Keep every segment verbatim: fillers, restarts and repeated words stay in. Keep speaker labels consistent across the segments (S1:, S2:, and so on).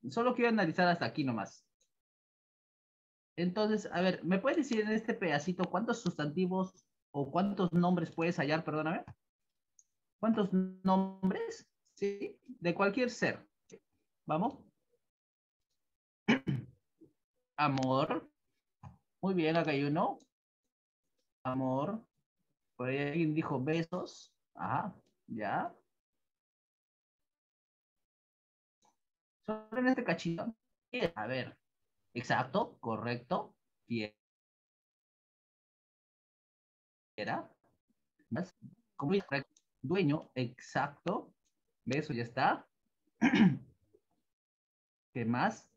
S1: Solo quiero analizar hasta aquí nomás. Entonces, a ver, ¿me puedes decir en este pedacito cuántos sustantivos o cuántos nombres puedes hallar, perdóname? ¿Cuántos nombres? Sí, de cualquier ser. Vamos. Amor. Muy bien, acá hay uno. Amor. Por ahí alguien dijo besos. Ajá, ya. Solo en este cachito. A ver, exacto, correcto. Fiera. ¿Más? ¿Cómo dice? Dueño, exacto. Eso ya está. ¿Qué más?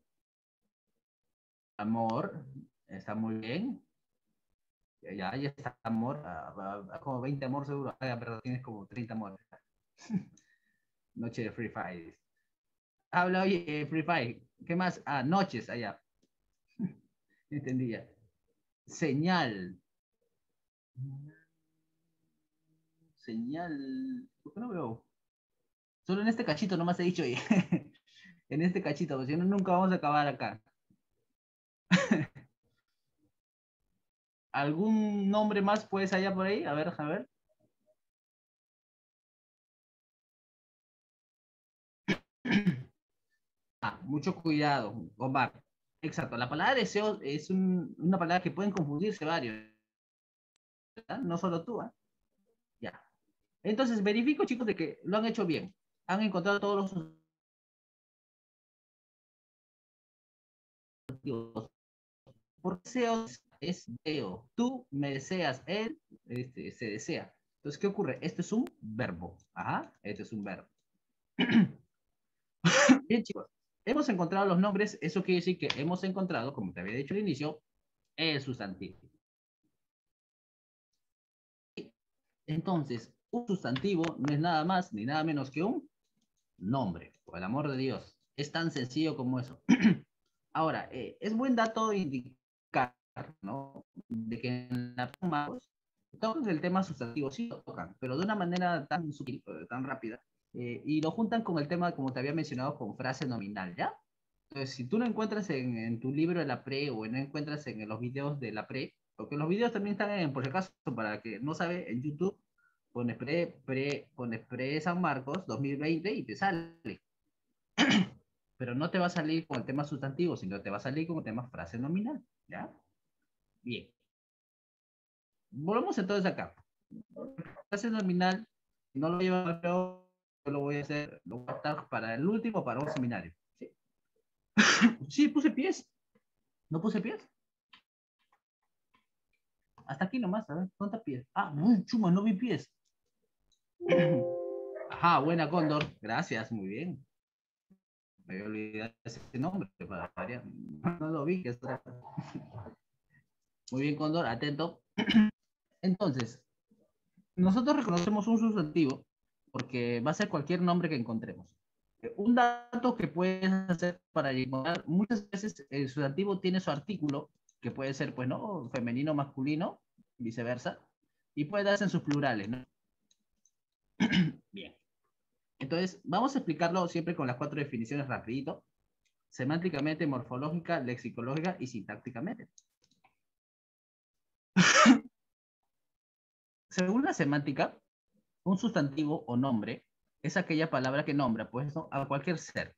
S1: Amor, está muy bien. Ya, ya está amor. Ah, ah, como veinte amor seguro. Ah, pero tienes como treinta amor. Noche de Free Fire. Habla, oye, eh, Free Fire. ¿Qué más? Ah, noches allá. Entendía. Señal. Señal. ¿Por qué no veo? Solo en este cachito nomás he dicho. En este cachito, porque si no, nunca vamos a acabar acá. ¿Algún nombre más puedes allá por ahí? A ver, a ver. Ah, mucho cuidado, Omar. Exacto, la palabra deseo es un- una palabra que pueden confundirse varios, ¿verdad? No solo tú, ¿ah? Ya. Entonces, verifico, chicos, de que lo han hecho bien. Han encontrado todos los sustantivos. Por deseo es deseo. Tú me deseas, él este, se desea. Entonces, ¿qué ocurre? Esto es un verbo. Ajá, este es un verbo. Bien, chicos. Hemos encontrado los nombres, eso quiere decir que hemos encontrado, como te había dicho al inicio, el sustantivo. Entonces, un sustantivo no es nada más ni nada menos que un nombre, por el amor de Dios. Es tan sencillo como eso. Ahora, eh, es buen dato indicar, ¿no? De que en la pluma pues, tocan el tema sustantivo, sí lo tocan, pero de una manera tan sutil, eh, tan rápida, eh, y lo juntan con el tema, como te había mencionado, con frase nominal, ¿ya? Entonces, si tú lo encuentras en, en tu libro de la pre o no encuentras en los videos de la pre, porque los videos también están en, por si acaso, para que no sabe, en YouTube, pones pre, pre, pones pre San Marcos dos mil veinte y te sale. Pero no te va a salir con el tema sustantivo, sino te va a salir con el tema frase nominal, ¿ya? Bien. Volvemos entonces acá. Frase nominal, no lo llevo a yo lo voy a hacer, lo voy a estar para el último, para un seminario. Sí, sí puse pies. ¿No puse pies? Hasta aquí nomás, a ver, ¿cuántas pies? Ah, no, chuma, no vi pies. Ajá, buena, Cóndor. Gracias, muy bien. Me había olvidado ese nombre para variar. No lo vi. Que muy bien, Cóndor, atento. Entonces, nosotros reconocemos un sustantivo porque va a ser cualquier nombre que encontremos. Un dato que puedes hacer para encontrar, muchas veces el sustantivo tiene su artículo, que puede ser, pues, ¿no? Femenino, masculino, viceversa, y puede darse en sus plurales, ¿no? Bien. Entonces, vamos a explicarlo siempre con las cuatro definiciones rapidito. Semánticamente, morfológica, lexicológica y sintácticamente. Según la semántica, un sustantivo o nombre es aquella palabra que nombra, pues, ¿no? A cualquier ser.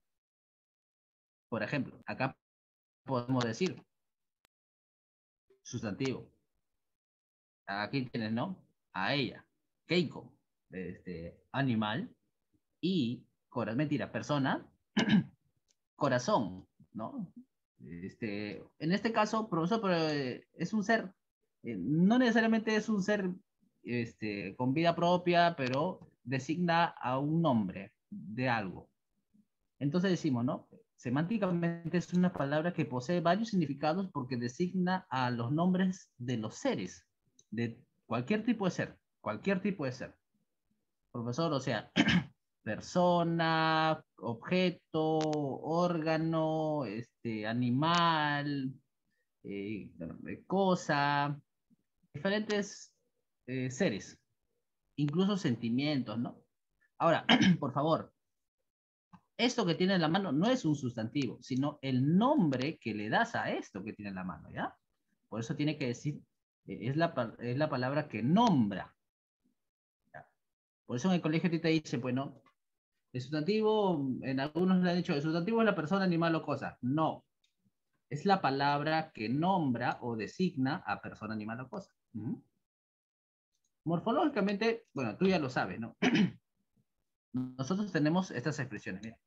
S1: Por ejemplo, acá podemos decir sustantivo. Aquí tienes, ¿no? A ella. Keiko. Este, animal. Y, mentira, persona. Corazón, ¿no? Este, en este caso, profesor, pero, eh, es un ser. Eh, no necesariamente es un ser este, con vida propia, pero designa a un nombre de algo. Entonces decimos, ¿no? Semánticamente es una palabra que posee varios significados porque designa a los nombres de los seres, de cualquier tipo de ser, cualquier tipo de ser. Profesor, o sea, persona, objeto, órgano, este, animal, eh, cosa, diferentes eh, seres, incluso sentimientos, ¿no? Ahora, por favor, esto que tiene en la mano no es un sustantivo, sino el nombre que le das a esto que tiene en la mano, ¿ya? Por eso tiene que decir, eh, es la, es la palabra que nombra. ¿Ya? Por eso en el colegio te dice, bueno, el sustantivo, en algunos le han dicho, el sustantivo es la persona, animal o cosa. No, es la palabra que nombra o designa a persona, animal o cosa. ¿Mm? Morfológicamente, bueno, tú ya lo sabes, ¿no? Nosotros tenemos estas expresiones, mira.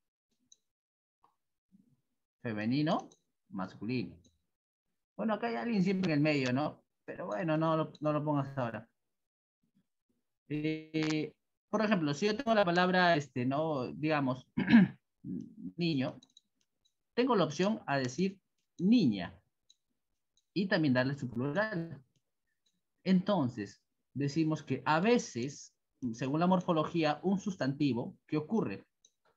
S1: Femenino, masculino. Bueno, acá hay alguien siempre en el medio, ¿no? Pero bueno, no, lo- no lo pongas ahora. Eh, por ejemplo, si yo tengo la palabra, este, no, digamos, niño, tengo la opción a decir niña y también darle su plural. Entonces, decimos que a veces, según la morfología, un sustantivo, ¿qué ocurre?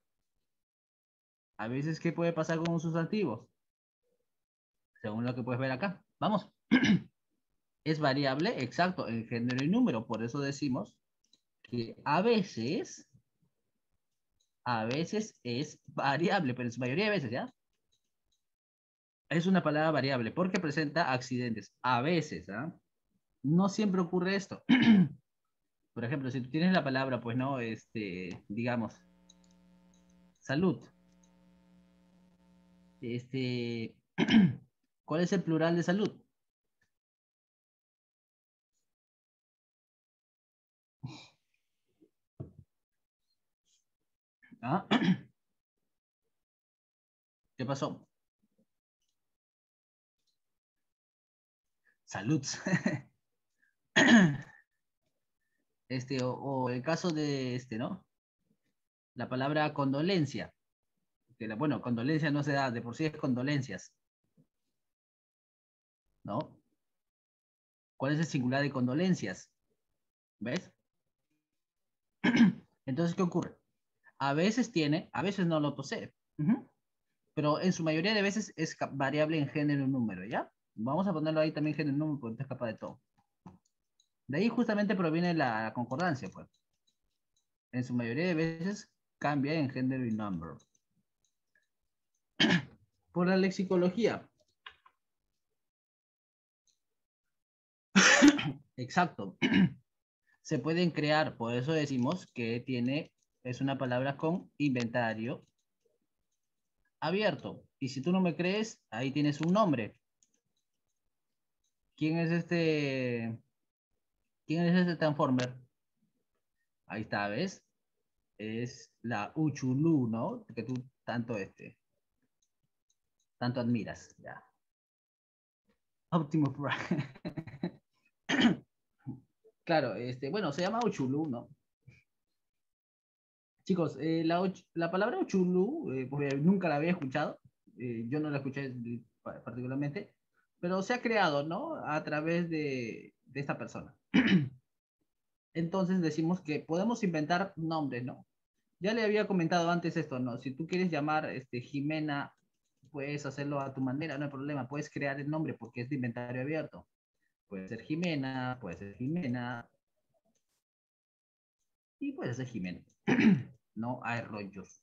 S1: A veces, ¿qué puede pasar con un sustantivo? Según lo que puedes ver acá. Vamos. Es variable, exacto, en género y número. Por eso decimos que a veces, a veces es variable, pero en su mayoría de veces, ¿ya? Es una palabra variable porque presenta accidentes. A veces, ¿ah? No siempre ocurre esto. Por ejemplo, si tú tienes la palabra, pues no, este, digamos, salud. Este, ¿cuál es el plural de salud? ¿Ah? ¿Qué pasó? Salud. Este, o, o el caso de este, ¿no? La palabra condolencia. Que la, bueno, condolencia no se da, de por sí es condolencias, ¿no? ¿Cuál es el singular de condolencias? ¿Ves? Entonces, ¿qué ocurre? A veces tiene, a veces no lo posee. Ujú. Pero en su mayoría de veces es variable en género y número, ¿ya? Vamos a ponerlo ahí también género y número porque es capaz de todo. De ahí justamente proviene la concordancia, pues. En su mayoría de veces cambia en género y número. Por la lexicología. Exacto. Se pueden crear, por eso decimos que tiene, es una palabra con inventario abierto. Y si tú no me crees, ahí tienes un nombre. ¿Quién es este? ¿Quién es este Transformer? Ahí está, ¿ves? Es la Uchulú, ¿no? Que tú tanto este, tanto admiras, ya. Optimus Prime. Claro, este, bueno, se llama Uchulú, ¿no? Chicos, eh, la, la, palabra Uchulú, eh, pues, nunca la había escuchado, eh, yo no la escuché particularmente, pero se ha creado, ¿no? A través de, de esta persona. Entonces decimos que podemos inventar nombres, ¿no? Ya le había comentado antes esto, ¿no? Si tú quieres llamar este, Jimena, puedes hacerlo a tu manera, no hay problema, puedes crear el nombre porque es de inventario abierto. Puede ser Jimena, puede ser Jimena, y puede ser Jimena. No hay rollos.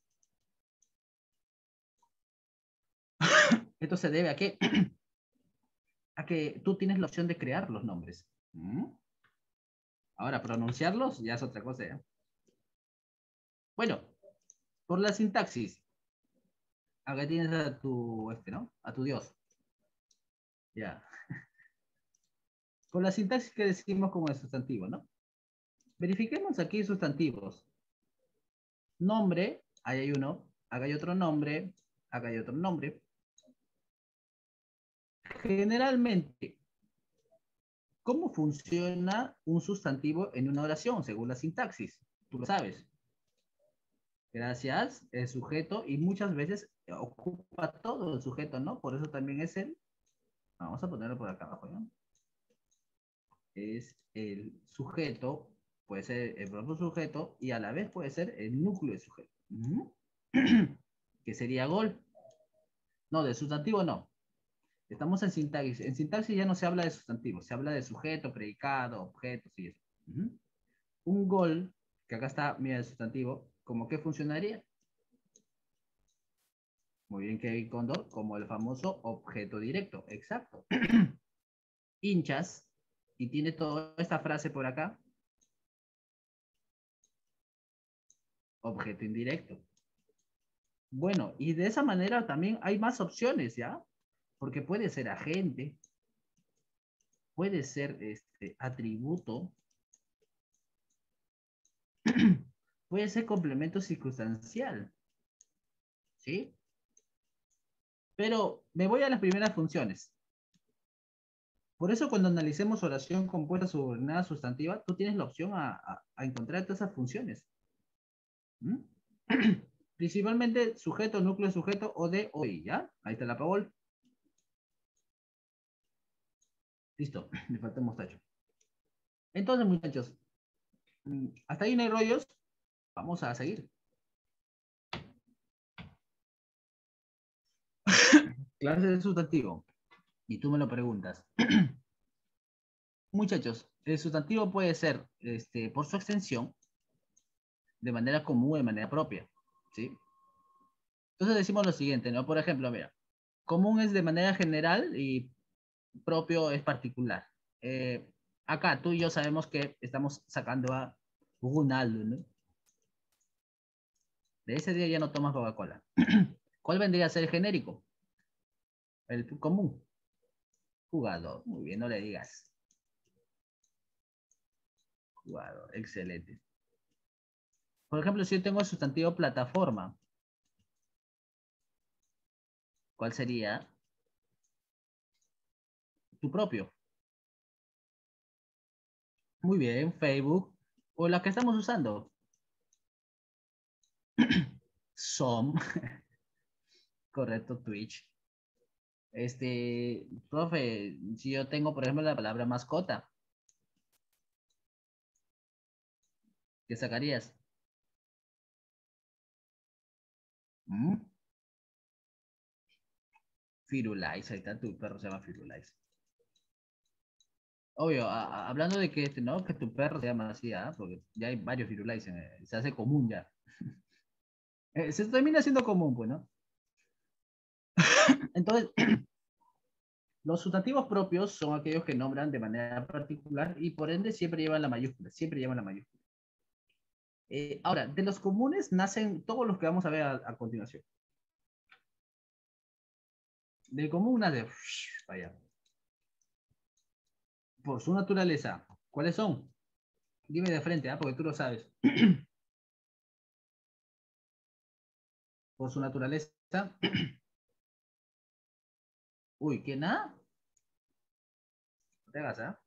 S1: Esto se debe a que, a que tú tienes la opción de crear los nombres. ¿Mm? Ahora, pronunciarlos ya es otra cosa, ¿eh? Bueno, por la sintaxis, acá tienes a tu, este, ¿no? A tu Dios. Ya. Con la sintaxis que decimos como el sustantivo, ¿no? Verifiquemos aquí sustantivos. Nombre, ahí hay uno, acá hay otro nombre, acá hay otro nombre. Generalmente, ¿cómo funciona un sustantivo en una oración según la sintaxis? Tú lo sabes. Gracias, el sujeto, y muchas veces ocupa todo el sujeto, ¿no? Por eso también es el, vamos a ponerlo por acá abajo, ¿no? Es el sujeto, puede ser el propio sujeto, y a la vez puede ser el núcleo del sujeto. Uh -huh. Que sería gol. No, de sustantivo no. Estamos en sintaxis. En sintaxis ya no se habla de sustantivo, se habla de sujeto, predicado, objetos y eso. Uh -huh. Un gol, que acá está, mira el sustantivo, ¿cómo que funcionaría? Muy bien, Kevin Condor, como el famoso objeto directo. Exacto. Hinchas, y tiene toda esta frase por acá. Objeto indirecto. Bueno, y de esa manera también hay más opciones, ¿ya? Porque puede ser agente, puede ser este, atributo, puede ser complemento circunstancial, ¿sí? Pero me voy a las primeras funciones. Por eso cuando analicemos oración compuesta subordinada sustantiva, tú tienes la opción a, a, a encontrar todas esas funciones. ¿Mm? Principalmente sujeto, núcleo, sujeto o de hoy, ¿ya? Ahí está la Paul. Listo, me falta un mostacho. Entonces, muchachos, hasta ahí no hay rollos. Vamos a seguir. Clase de sustantivo. Y tú me lo preguntas. Muchachos, el sustantivo puede ser, este, por su extensión, de manera común o de manera propia, ¿sí? Entonces decimos lo siguiente, ¿no? Por ejemplo, mira, común es de manera general y propio es particular. Eh, acá tú y yo sabemos que estamos sacando a Ronaldo, ¿no? De ese día ya no tomas Coca-Cola. ¿Cuál vendría a ser el genérico? El común. Jugador. Muy bien, no le digas. Jugador, excelente. Por ejemplo, si yo tengo el sustantivo plataforma, ¿cuál sería? Tu propio. Muy bien, Facebook. O la que estamos usando. Som. Correcto, Twitch. Este, profe, si yo tengo, por ejemplo, la palabra mascota, ¿qué sacarías? ¿Mm? Firulais, ahí está, tu perro se llama Firulais. Obvio, a, a, hablando de que, este, ¿no? Que tu perro se llama así, ¿ah? Porque ya hay varios Firulais, eh, se hace común ya. Eh, se termina siendo común, pues, ¿no? Entonces, los sustantivos propios son aquellos que nombran de manera particular y por ende siempre llevan la mayúscula, siempre llevan la mayúscula. Eh, ahora, de los comunes nacen todos los que vamos a ver a, a continuación. Del común nace, vaya, por su naturaleza. ¿Cuáles son? Dime de frente, ¿eh? Porque tú lo sabes. Por su naturaleza. Uy, ¿qué nada? No te hagas, ¿ah?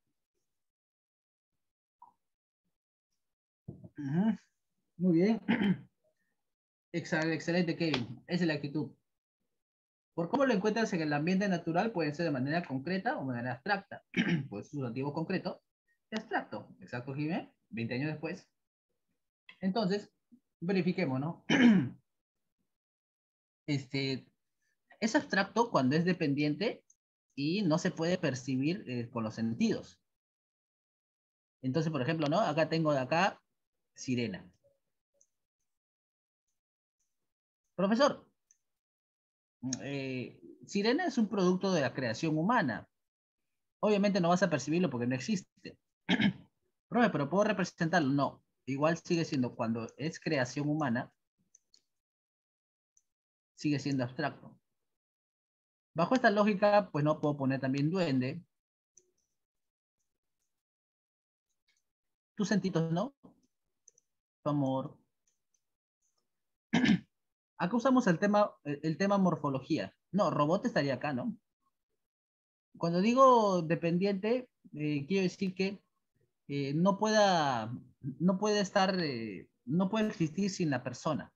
S1: ¿eh? Uh-huh. Muy bien. Excelente, excelente, Kevin. Esa es la actitud. Por cómo lo encuentras en el ambiente natural, pueden ser de manera concreta o de manera abstracta. Pues sustantivo concreto y abstracto. Exacto, Jiménez. veinte años después. Entonces, verifiquemos, ¿no? Este, es abstracto cuando es dependiente y no se puede percibir eh, con los sentidos. Entonces, por ejemplo, ¿no? Acá tengo de acá sirena. Profesor, eh, sirena es un producto de la creación humana. Obviamente no vas a percibirlo porque no existe. Profe, pero ¿puedo representarlo? No. Igual sigue siendo, cuando es creación humana, sigue siendo abstracto. Bajo esta lógica, pues no puedo poner también duende. Tus sentidos, ¿no? Tu amor. Acá usamos el tema, el tema morfología. No, robot estaría acá, ¿no? Cuando digo dependiente, eh, quiero decir que eh, no pueda, no puede estar, eh, no puede existir sin la persona.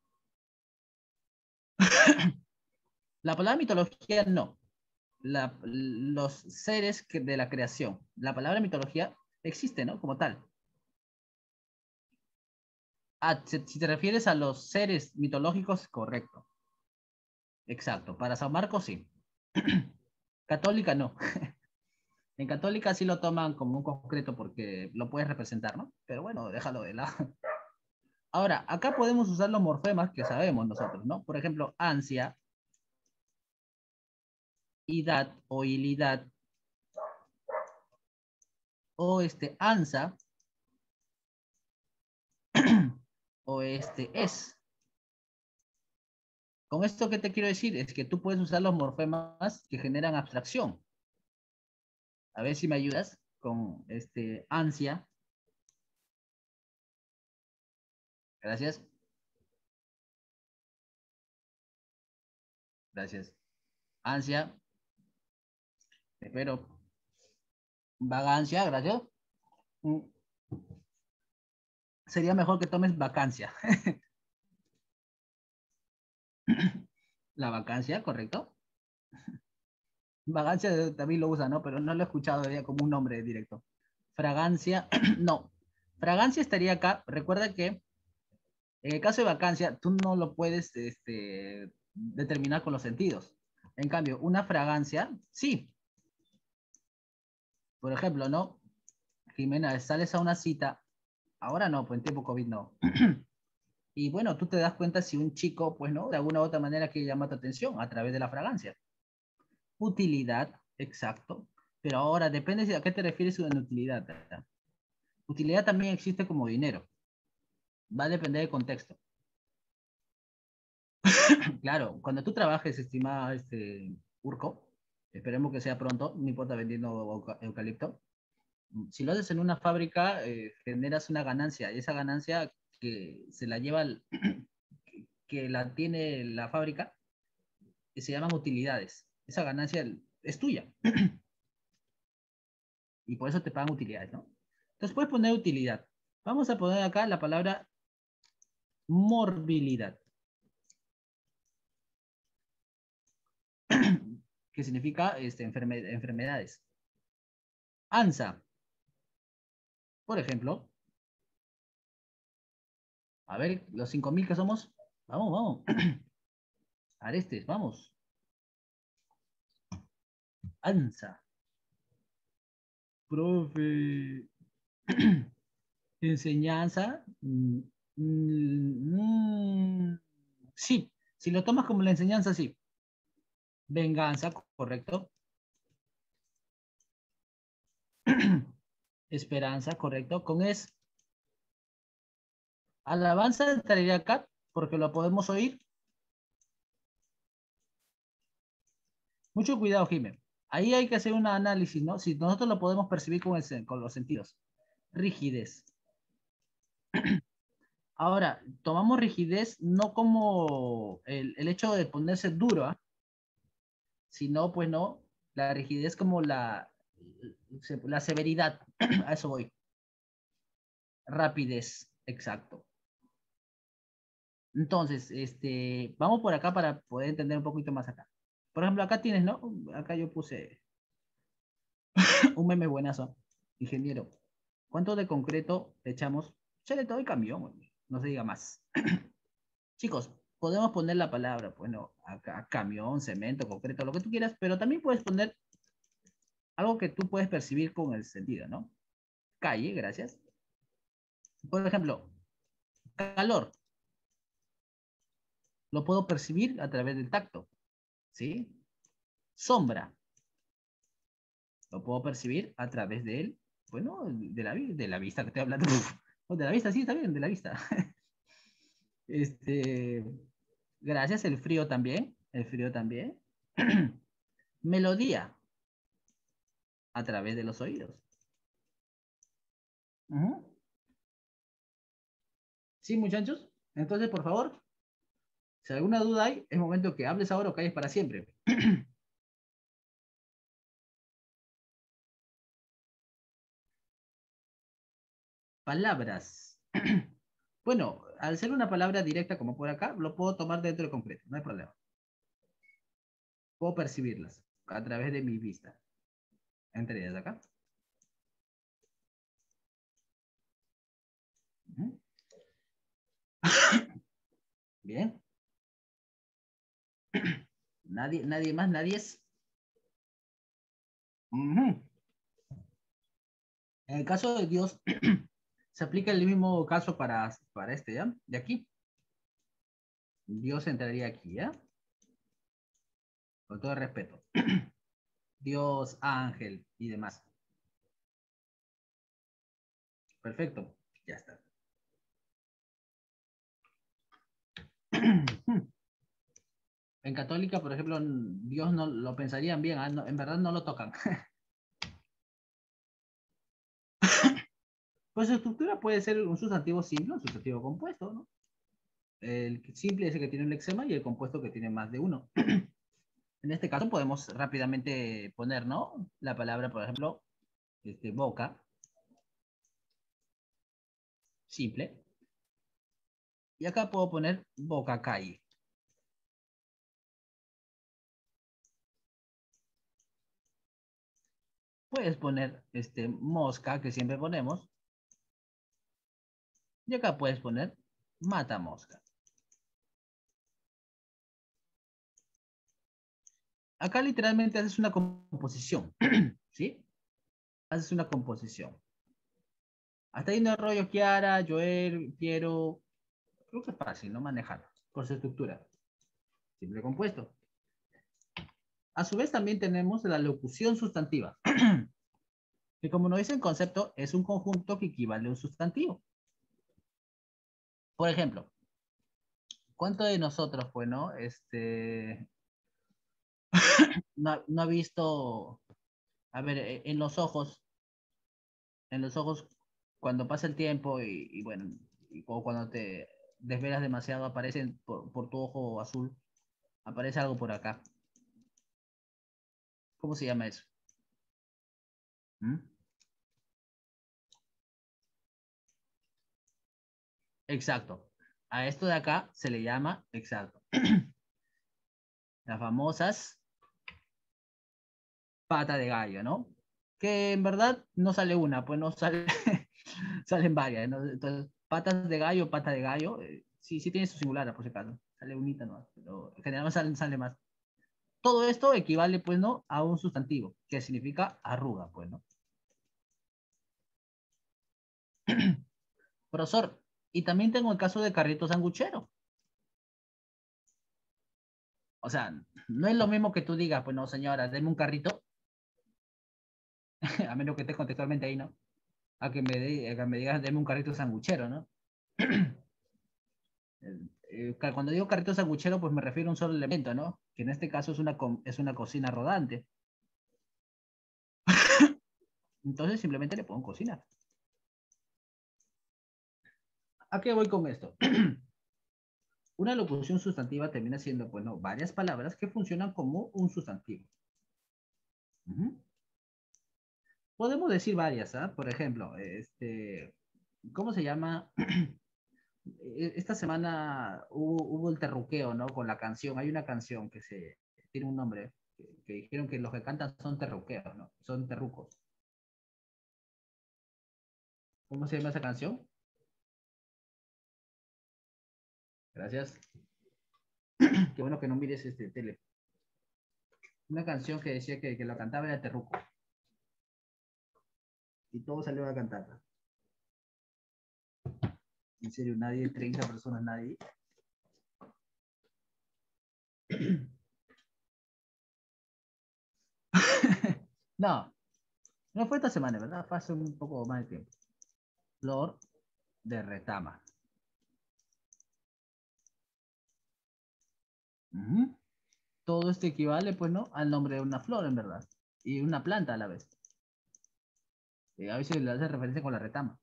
S1: La palabra mitología no. La, los seres que de la creación. La palabra mitología existe, ¿no? Como tal. Ah, si, si te refieres a los seres mitológicos, correcto. Exacto. Para San Marcos, sí. Católica, no. En católica sí lo toman como un concreto porque lo puedes representar, ¿no? Pero bueno, déjalo de lado. Ahora, acá podemos usar los morfemas que sabemos nosotros, ¿no? Por ejemplo, ansia, idad o ilidad, o este ansa, o este es. Con esto, ¿qué te quiero decir? Es que tú puedes usar los morfemas que generan abstracción. A ver si me ayudas con este ansia. Gracias. Gracias. Ansia. Espero. Vagancia, gracias. Mm. Sería mejor que tomes vacancia. La vacancia, ¿correcto? Vagancia también lo usa, ¿no? Pero no lo he escuchado todavía como un nombre directo. Fragancia, no. Fragancia estaría acá. Recuerda que en el caso de vacancia, tú no lo puedes este, determinar con los sentidos. En cambio, una fragancia, sí. Por ejemplo, ¿no? Jimena, sales a una cita. Ahora no, pues en tiempo COVID no. Y bueno, tú te das cuenta si un chico, pues no, de alguna u otra manera que llama tu atención a través de la fragancia. Utilidad, exacto. Pero ahora depende de a qué te refieres con utilidad, ¿verdad? Utilidad también existe como dinero. Va a depender del contexto. Claro, cuando tú trabajes, estimada este, Urco, esperemos que sea pronto, no importa vendiendo eucalipto. Si lo haces en una fábrica, eh, generas una ganancia, y esa ganancia que se la lleva, el, que la tiene la fábrica, que se llaman utilidades. Esa ganancia es tuya. Y por eso te pagan utilidades, ¿no? Entonces puedes poner utilidad. Vamos a poner acá la palabra morbilidad. Que significa este, enferme enfermedades. ANSA, por ejemplo. A ver, los cinco mil que somos. Vamos, vamos. Arestes, vamos. ANSA. Profe. Enseñanza. Mm, mm, sí, si lo tomas como la enseñanza, sí. Venganza, correcto. Esperanza, correcto. Con es. Alabanza estaría acá, porque lo podemos oír. Mucho cuidado, Jiménez. Ahí hay que hacer un análisis, ¿no? Si nosotros lo podemos percibir con, el, con los sentidos. Rigidez. Ahora, tomamos rigidez no como el, el hecho de ponerse duro, ¿eh? Sino, pues no, la rigidez como la, la severidad. A eso voy. Rapidez, exacto. Entonces, este, vamos por acá para poder entender un poquito más acá. Por ejemplo, acá tienes, ¿no? Acá yo puse un meme buenazo. Ingeniero, ¿cuánto de concreto le echamos? Échale todo el camión, no se diga más. Chicos, podemos poner la palabra, bueno, acá, camión, cemento, concreto, lo que tú quieras, pero también puedes poner algo que tú puedes percibir con el sentido, ¿no? Calle, gracias. Por ejemplo, calor. Lo puedo percibir a través del tacto, ¿sí? Sombra. Lo puedo percibir a través de él, bueno, de la, de la vista que estoy hablando. De la vista, sí, está bien, de la vista. Este, gracias, el frío también, el frío también. Melodía, a través de los oídos. Uh -huh. ¿Sí, muchachos? Entonces, por favor, si alguna duda hay, es momento que hables ahora o calles para siempre. Palabras. Bueno, al ser una palabra directa como por acá, lo puedo tomar dentro de concreto, no hay problema. Puedo percibirlas a través de mi vista. Entre ellas acá. Uh -huh. Bien. Nadie, nadie más, nadie es. Uh -huh. En el caso de Dios, se aplica el mismo caso para, para este, ¿ya? De aquí. Dios entraría aquí, ¿ya? Con todo el respeto. Dios, ángel y demás. Perfecto, ya está. En católica, por ejemplo, Dios no lo pensarían bien, ¿eh? No, en verdad no lo tocan. Pues su estructura puede ser un sustantivo simple o un sustantivo compuesto, ¿no? El simple es el que tiene un lexema y el compuesto que tiene más de uno. En este caso podemos rápidamente poner, ¿no? La palabra, por ejemplo, este, boca, simple. Y acá puedo poner boca calle. Puedes poner este, mosca, que siempre ponemos. Y acá puedes poner mata mosca. Acá literalmente haces una composición, ¿sí? Haces una composición. Hasta ahí no hay rollo, Kiara, Joel, Piero. Creo que es fácil, ¿no? Manejar por su estructura. Simple compuesto. A su vez también tenemos la locución sustantiva. Que como nos dice el concepto, es un conjunto que equivale a un sustantivo. Por ejemplo, ¿cuánto de nosotros, pues, no? Este, no, no ha visto, a ver, e, en los ojos, en los ojos, cuando pasa el tiempo y, y bueno, y, o cuando te desvelas demasiado, aparecen por, por tu ojo azul, aparece algo por acá. ¿Cómo se llama eso? ¿Mm? Exacto. A esto de acá se le llama, exacto, las famosas pata de gallo, ¿no? Que en verdad no sale una, pues no sale, salen varias, ¿no? Entonces, patas de gallo, pata de gallo, eh, sí, sí tiene su singular, por si acaso, sale unita, ¿no? Pero en general sale, sale más. Todo esto equivale, pues, ¿no? A un sustantivo, que significa arruga, pues, ¿no? Profesor, y también tengo el caso de carrito sanguchero. O sea, no es lo mismo que tú digas, pues no, señora, deme un carrito, a menos que esté contextualmente ahí, ¿no? A que me, de, a que me digas, deme un carrito sanguchero, ¿no? Eh, cuando digo carrito sanguchero, pues me refiero a un solo elemento, ¿no? Que en este caso es una, es una cocina rodante. Entonces simplemente le pongo cocina. ¿A qué voy con esto? Una locución sustantiva termina siendo, bueno, varias palabras que funcionan como un sustantivo. Uh -huh. Podemos decir varias, ¿ah? ¿eh? Por ejemplo, este, ¿cómo se llama? Esta semana hubo, hubo el terruqueo, ¿no? Con la canción. Hay una canción que se tiene un nombre, que, que dijeron que los que cantan son terruqueos, ¿no? Son terrucos. ¿Cómo se llama esa canción? Gracias. Qué bueno que no mires este tele. Una canción que decía que, que la cantaba era terruco. Y todo salió a cantarla. En serio, nadie, treinta personas, nadie. No, no fue esta semana, ¿verdad? Fue hace un poco más de tiempo. Flor de retama. Uh -huh. Todo esto equivale, pues, ¿no? Al nombre de una flor, en verdad. Y una planta a la vez. Eh, a veces le hace referencia con la retama.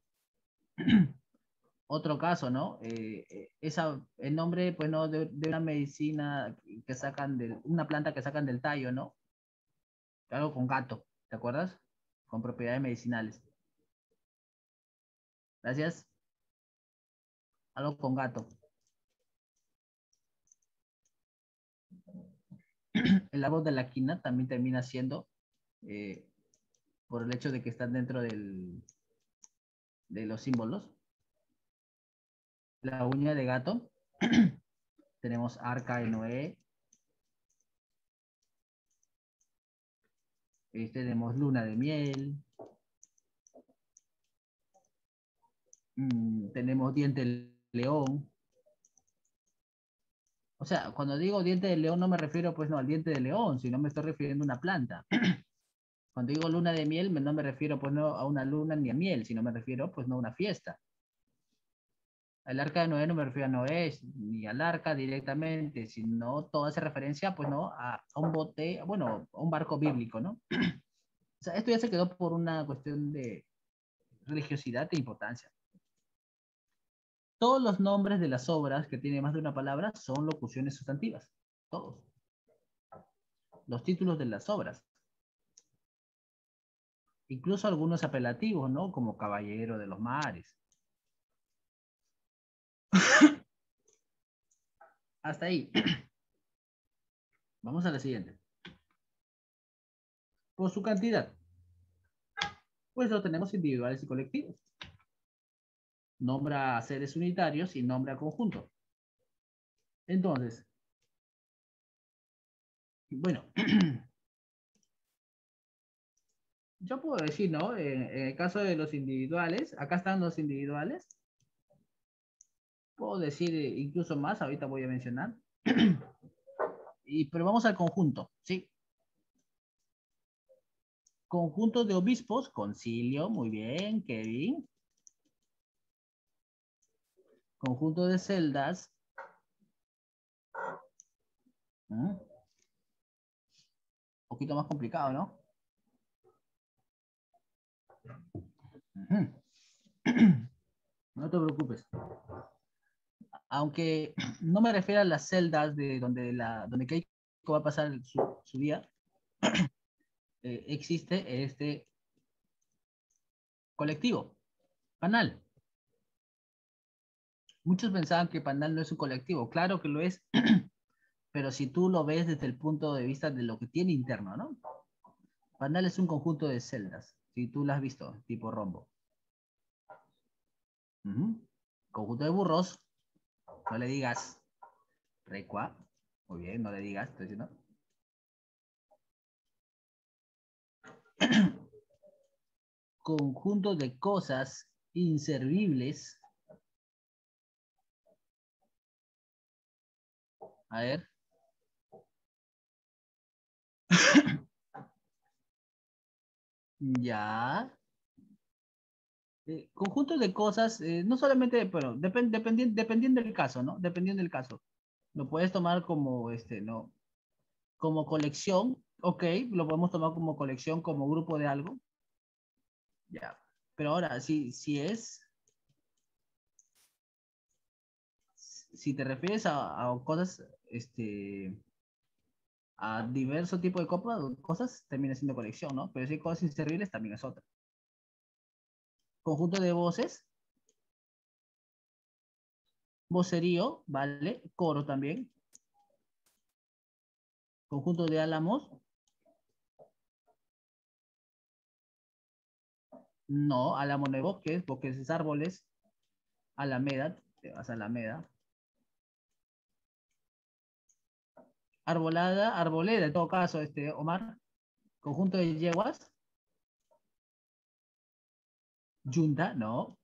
S1: Otro caso, ¿no? Eh, esa, el nombre, pues, ¿no? De, de, una medicina que sacan de, una planta que sacan del tallo, ¿no? Algo con gato, ¿te acuerdas? Con propiedades medicinales. Gracias. Algo con gato. El árbol de la quina también termina siendo, eh, por el hecho de que están dentro del, de los símbolos. La uña de gato. Tenemos arca de Noé. Eh, tenemos luna de miel. Mm, tenemos diente de león. O sea, cuando digo diente de león no me refiero pues no al diente de león, sino me estoy refiriendo a una planta. Cuando digo luna de miel, no me refiero pues no a una luna ni a miel, sino me refiero pues no a una fiesta. El arca de Noé no me refiero a Noé, ni al arca directamente, sino todo hace referencia pues no a, a un bote, bueno, a un barco bíblico, ¿no? O sea, esto ya se quedó por una cuestión de religiosidad e importancia. Todos los nombres de las obras que tienen más de una palabra son locuciones sustantivas. Todos. Los títulos de las obras. Incluso algunos apelativos, ¿no? Como Caballero de los Mares. Hasta ahí. Vamos a la siguiente. Por su cantidad. Pues lo tenemos individuales y colectivos. Nombra a seres unitarios y nombra a conjuntos. Entonces, bueno, yo puedo decir, ¿no? En, en el caso de los individuales, acá están los individuales. Puedo decir eh, incluso más, ahorita voy a mencionar. Y, pero vamos al conjunto, ¿sí? Conjunto de obispos, concilio, muy bien, Kevin. Conjunto de celdas. ¿Mm? Un poquito más complicado, ¿no? No te preocupes. Aunque no me refiero a las celdas de donde, la, donde Keiko va a pasar su, su día, eh, existe este colectivo, Panal. Muchos pensaban que Panal no es un colectivo, claro que lo es, pero si tú lo ves desde el punto de vista de lo que tiene interno, ¿no? Panal es un conjunto de celdas, si tú lo has visto, tipo rombo. Uh -huh. Conjunto de burros, no le digas recua, muy bien, no le digas, estoy diciendo. Conjunto de cosas inservibles. A ver. Ya. Eh, conjunto de cosas, eh, no solamente, bueno, depend, dependiendo, dependiendo del caso, ¿no? Dependiendo del caso. Lo puedes tomar como, este, ¿no? Como colección, ok, lo podemos tomar como colección, como grupo de algo. Ya. Pero ahora, si, si es, si te refieres a, a cosas, este, a diverso tipo de copas, cosas, termina siendo colección, ¿no? Pero si hay cosas inservibles, también es otra. Conjunto de voces, vocerío, ¿vale? Coro también. Conjunto de álamos. No, álamo no hay bosques, bosques es árboles. Alameda, te vas a Alameda. Arbolada, arboleda, en todo caso, este, Omar. Conjunto de yeguas. Yunta, no.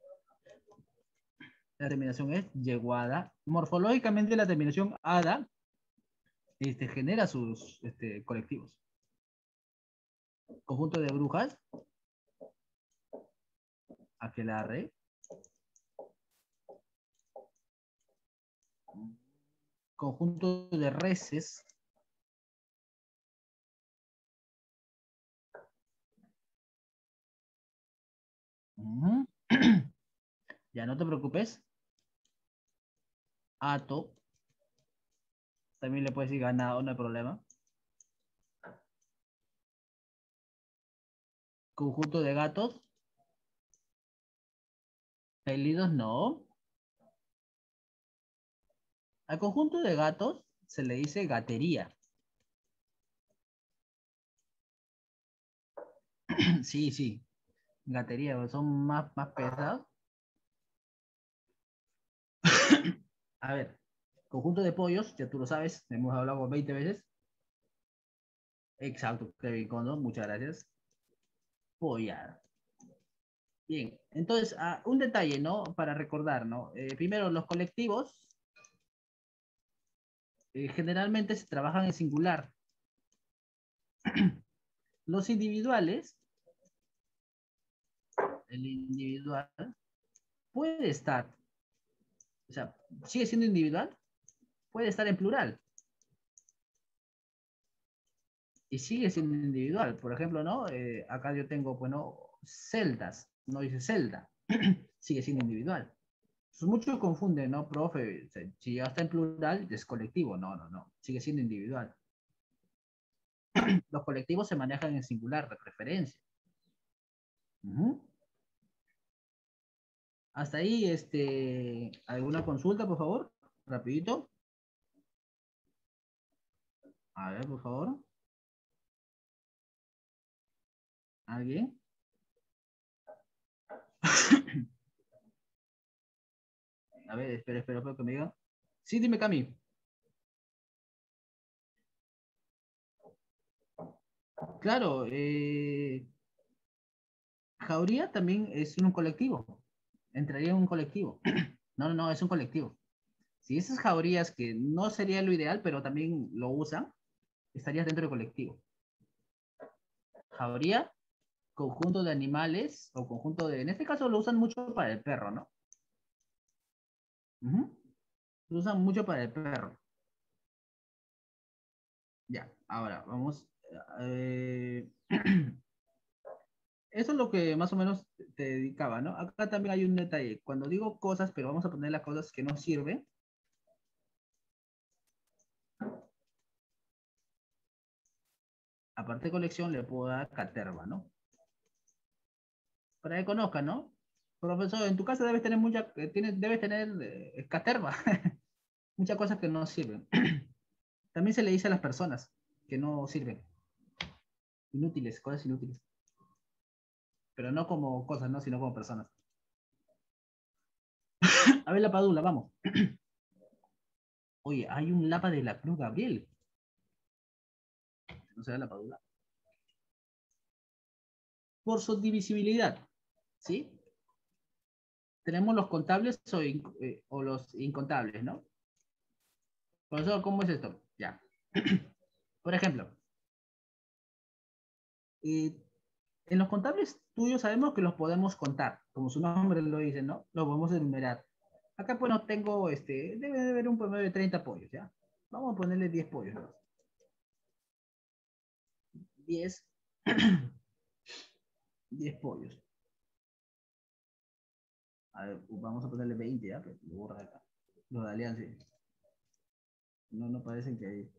S1: La terminación es yeguada. Morfológicamente la terminación ada este, genera sus este, colectivos. Conjunto de brujas. Aquelarre. Conjunto de reses. Uh-huh. Ya no te preocupes. Ato. También le puedes decir ganado, no hay problema. Conjunto de gatos. Pelidos, no. Al conjunto de gatos se le dice gatería. Sí, sí. Gatería, son más, más pesados. A ver, conjunto de pollos, ya tú lo sabes, hemos hablado veinte veces. Exacto, Kevin Condon, muchas gracias. Pollada. Bien, entonces, uh, un detalle, ¿no? Para recordar, ¿no? Eh, primero, los colectivos eh, generalmente se trabajan en singular. Los individuales, el individual puede estar, o sea, sigue siendo individual, puede estar en plural. Y sigue siendo individual. Por ejemplo, ¿no? Eh, acá yo tengo, bueno, celdas, no dice celda, sigue siendo individual. Pues muchos confunden, ¿no? Profe, si ya está en plural, es colectivo. No, no, no, sigue siendo individual. Los colectivos se manejan en singular, de preferencia. Uh-huh. Hasta ahí, este, ¿alguna consulta, por favor? Rapidito. A ver, por favor. ¿Alguien? A ver, espera, espera, espera que me diga. Sí, dime, Cami. Claro, eh, Jauría también es un colectivo. Entraría en un colectivo. No, no, no, es un colectivo. Si esas jaurías, que no sería lo ideal, pero también lo usan, estarías dentro del colectivo. Jauría, conjunto de animales, o conjunto de, en este caso lo usan mucho para el perro, ¿no? Uh-huh. Lo usan mucho para el perro. Ya, ahora vamos. Eh, eso es lo que más o menos te dedicaba, ¿no? Acá también hay un detalle. Cuando digo cosas, pero vamos a poner las cosas que no sirven. Aparte de colección, le puedo dar caterva, ¿no? Para que conozcan, ¿no? Profesor, en tu casa debes tener mucha, eh, tienes, debes tener eh, caterva. Muchas cosas que no sirven. También se le dice a las personas que no sirven. Inútiles, cosas inútiles. Pero no como cosas, ¿no? Sino como personas. A ver la padula, vamos. Oye, hay un lapa de la Cruz Gabriel. ¿No se da la padula? Por su divisibilidad, ¿sí? Tenemos los contables o, eh, o los incontables, ¿no? Profesor, ¿cómo es esto? Ya. Por ejemplo, eh, en los contables tuyos sabemos que los podemos contar, como su nombre lo dice, ¿no? Los podemos enumerar. Acá, pues, no tengo, este, debe de haber un promedio de treinta pollos, ¿ya? Vamos a ponerle diez pollos, ¿no? diez, diez pollos. A ver, vamos a ponerle veinte, ¿ya? Pero lo borra acá. Los de Alianza. No, no parecen que hay.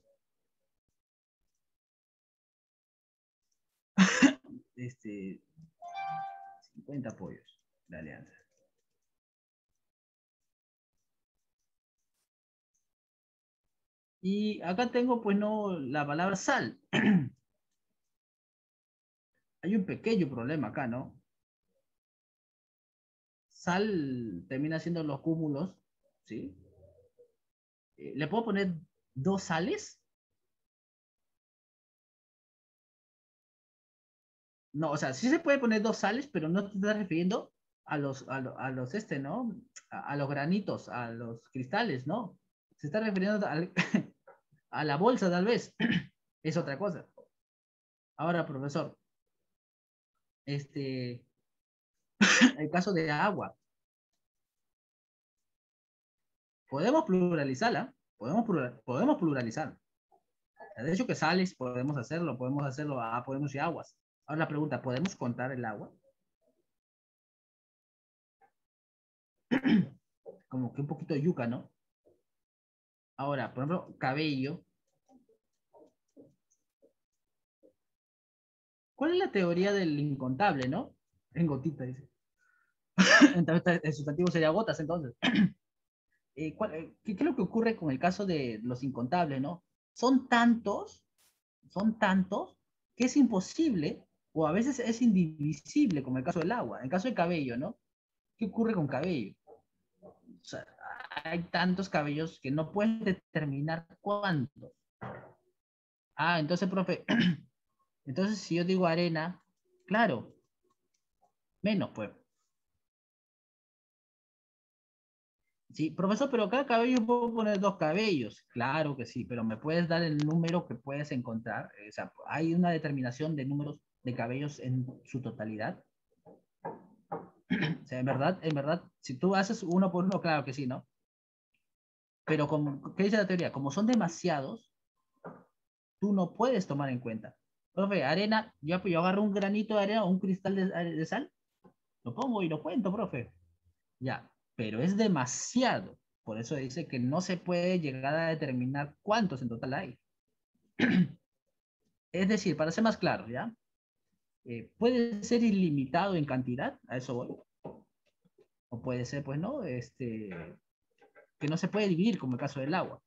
S1: Este, cincuenta pollos de Alianza. Y acá tengo, pues, no, la palabra sal. Hay un pequeño problema acá, ¿no? Sal termina siendo los cúmulos, ¿sí? Eh, ¿Le puedo poner dos sales? No, o sea, sí se puede poner dos sales, pero no te estás refiriendo a los, a, lo- a los, este, ¿no? A, a los granitos, a los cristales, ¿no? Se está refiriendo al- a la bolsa, tal vez. Es otra cosa. Ahora, profesor, este, el caso de agua, podemos pluralizarla, podemos, plural- podemos pluralizar. De hecho, que sales, podemos hacerlo, podemos hacerlo, ah, podemos ir aguas. Ahora la pregunta, ¿podemos contar el agua? Como que un poquito de yuca, ¿no? Ahora, por ejemplo, cabello. ¿Cuál es la teoría del incontable, no? En gotita, dice. Entonces, el sustantivo sería gotas, entonces. Eh, ¿cuál- eh, ¿qué, qué es lo que ocurre con el caso de los incontables, no? Son tantos, son tantos, que es imposible, o a veces es indivisible, como el caso del agua. En el caso del cabello, ¿no? ¿Qué ocurre con cabello? O sea, hay tantos cabellos que no puedes determinar cuántos. Ah, entonces, profe, entonces si yo digo arena, claro, menos, pues. Sí, profesor, pero cada cabello puedo poner dos cabellos. Claro que sí, pero ¿me puedes dar el número que puedes encontrar? O sea, ¿hay una determinación de números de cabellos en su totalidad? O sea, en verdad, en verdad, si tú haces uno por uno, claro que sí, ¿no? Pero como, ¿qué dice la teoría? Como son demasiados, tú no puedes tomar en cuenta. Profe, arena, yo, yo agarro un granito de arena o un cristal de, de sal, lo pongo y lo cuento, profe. Ya, pero es demasiado. Por eso dice que no se puede llegar a determinar cuántos en total hay. Es decir, para ser más claro, ¿ya? Eh, puede ser ilimitado en cantidad, a eso voy. O puede ser, pues, ¿no? Este, que no se puede dividir, como el caso del agua.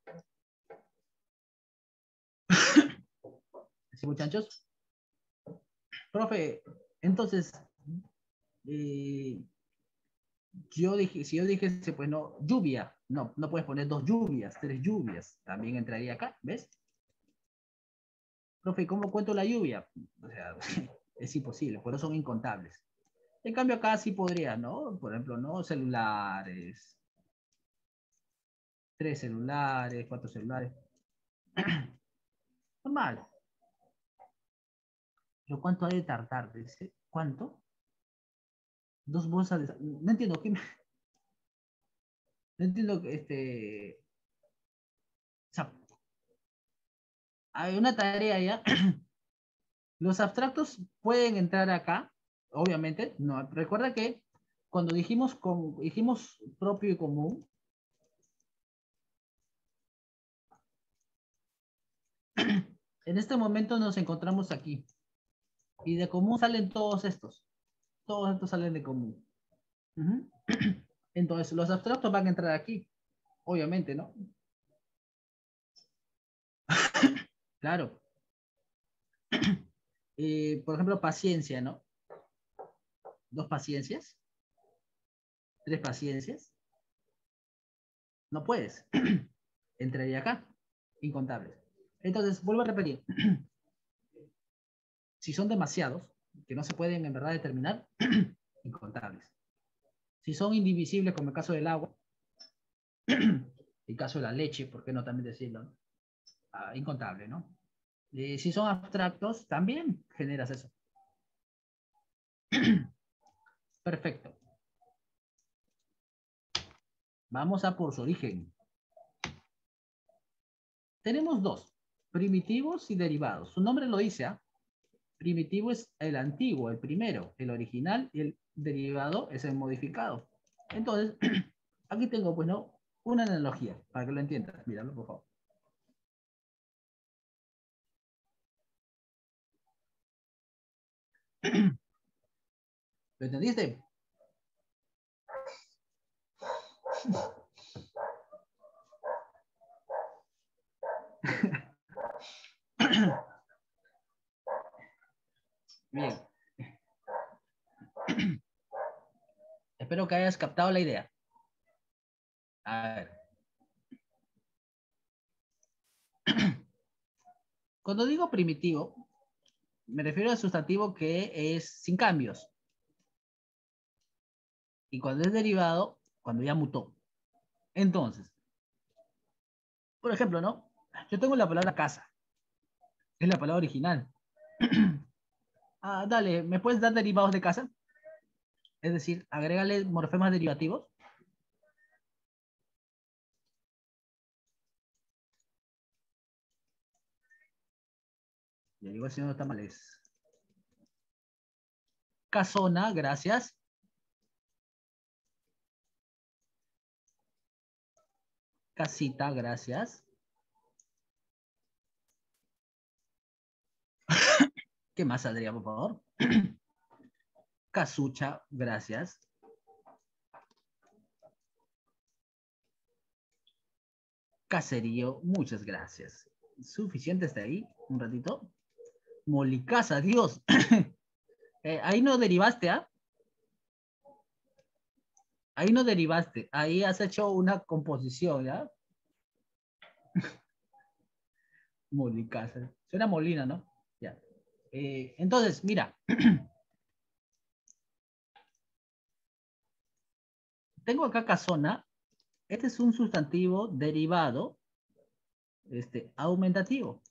S1: ¿Sí, muchachos? Profe, entonces, eh, yo dije, si yo dijese, pues no, lluvia, no, no puedes poner dos lluvias, tres lluvias, también entraría acá, ¿ves? Profe, ¿cómo cuento la lluvia? O sea, es imposible, por eso son incontables. En cambio, acá sí podría, ¿no? Por ejemplo, ¿no? Celulares, tres celulares, cuatro celulares. Normal. ¿Pero cuánto hay de tartar? Dice, ¿cuánto? Dos bolsas de... No entiendo, ¿qué me... No entiendo, este... O sea, hay una tarea ya. Los abstractos pueden entrar acá, obviamente. No, recuerda que cuando dijimos, con, dijimos propio y común, en este momento nos encontramos aquí. Y de común salen todos estos. Todos estos salen de común. Uh-huh. Entonces, los abstractos van a entrar aquí, obviamente, ¿no? Claro. Eh, por ejemplo, paciencia, ¿no? Dos paciencias, tres paciencias. No puedes. Entraría acá. Incontables. Entonces, vuelvo a repetir. Si son demasiados, que no se pueden en verdad determinar, incontables. Si son indivisibles, como el caso del agua, el caso de la leche, ¿por qué no también decirlo? ¿No? Ah, incontable, ¿no? Eh, si son abstractos, también generas eso. Perfecto. Vamos a por su origen. Tenemos dos, primitivos y derivados. Su nombre lo dice, ¿ah? Primitivo es el antiguo, el primero, el original, y el derivado es el modificado. Entonces, aquí tengo, pues, ¿no? Una analogía, para que lo entiendas. Míralo, por favor. ¿Lo entendiste? Bien. Espero que hayas captado la idea. A ver. Cuando digo primitivo, me refiero al sustantivo que es sin cambios. Y cuando es derivado, cuando ya mutó. Entonces, por ejemplo, ¿no? Yo tengo la palabra casa. Es la palabra original. Ah, dale, ¿me puedes dar derivados de casa? Es decir, agrégale morfemas derivativos. Le digo al señor Tamales. Casona, gracias. Casita, gracias. ¿Qué más saldría, por favor? Casucha, gracias. Caserío, muchas gracias. Suficiente hasta ahí, un ratito. Molicasa, Dios. eh, ahí no derivaste, ¿ah? Ahí no derivaste. Ahí has hecho una composición, ¿ya? Molicasa. Suena Molina, ¿no? Ya. Eh, entonces, mira. Tengo acá casona. Este es un sustantivo derivado este, aumentativo.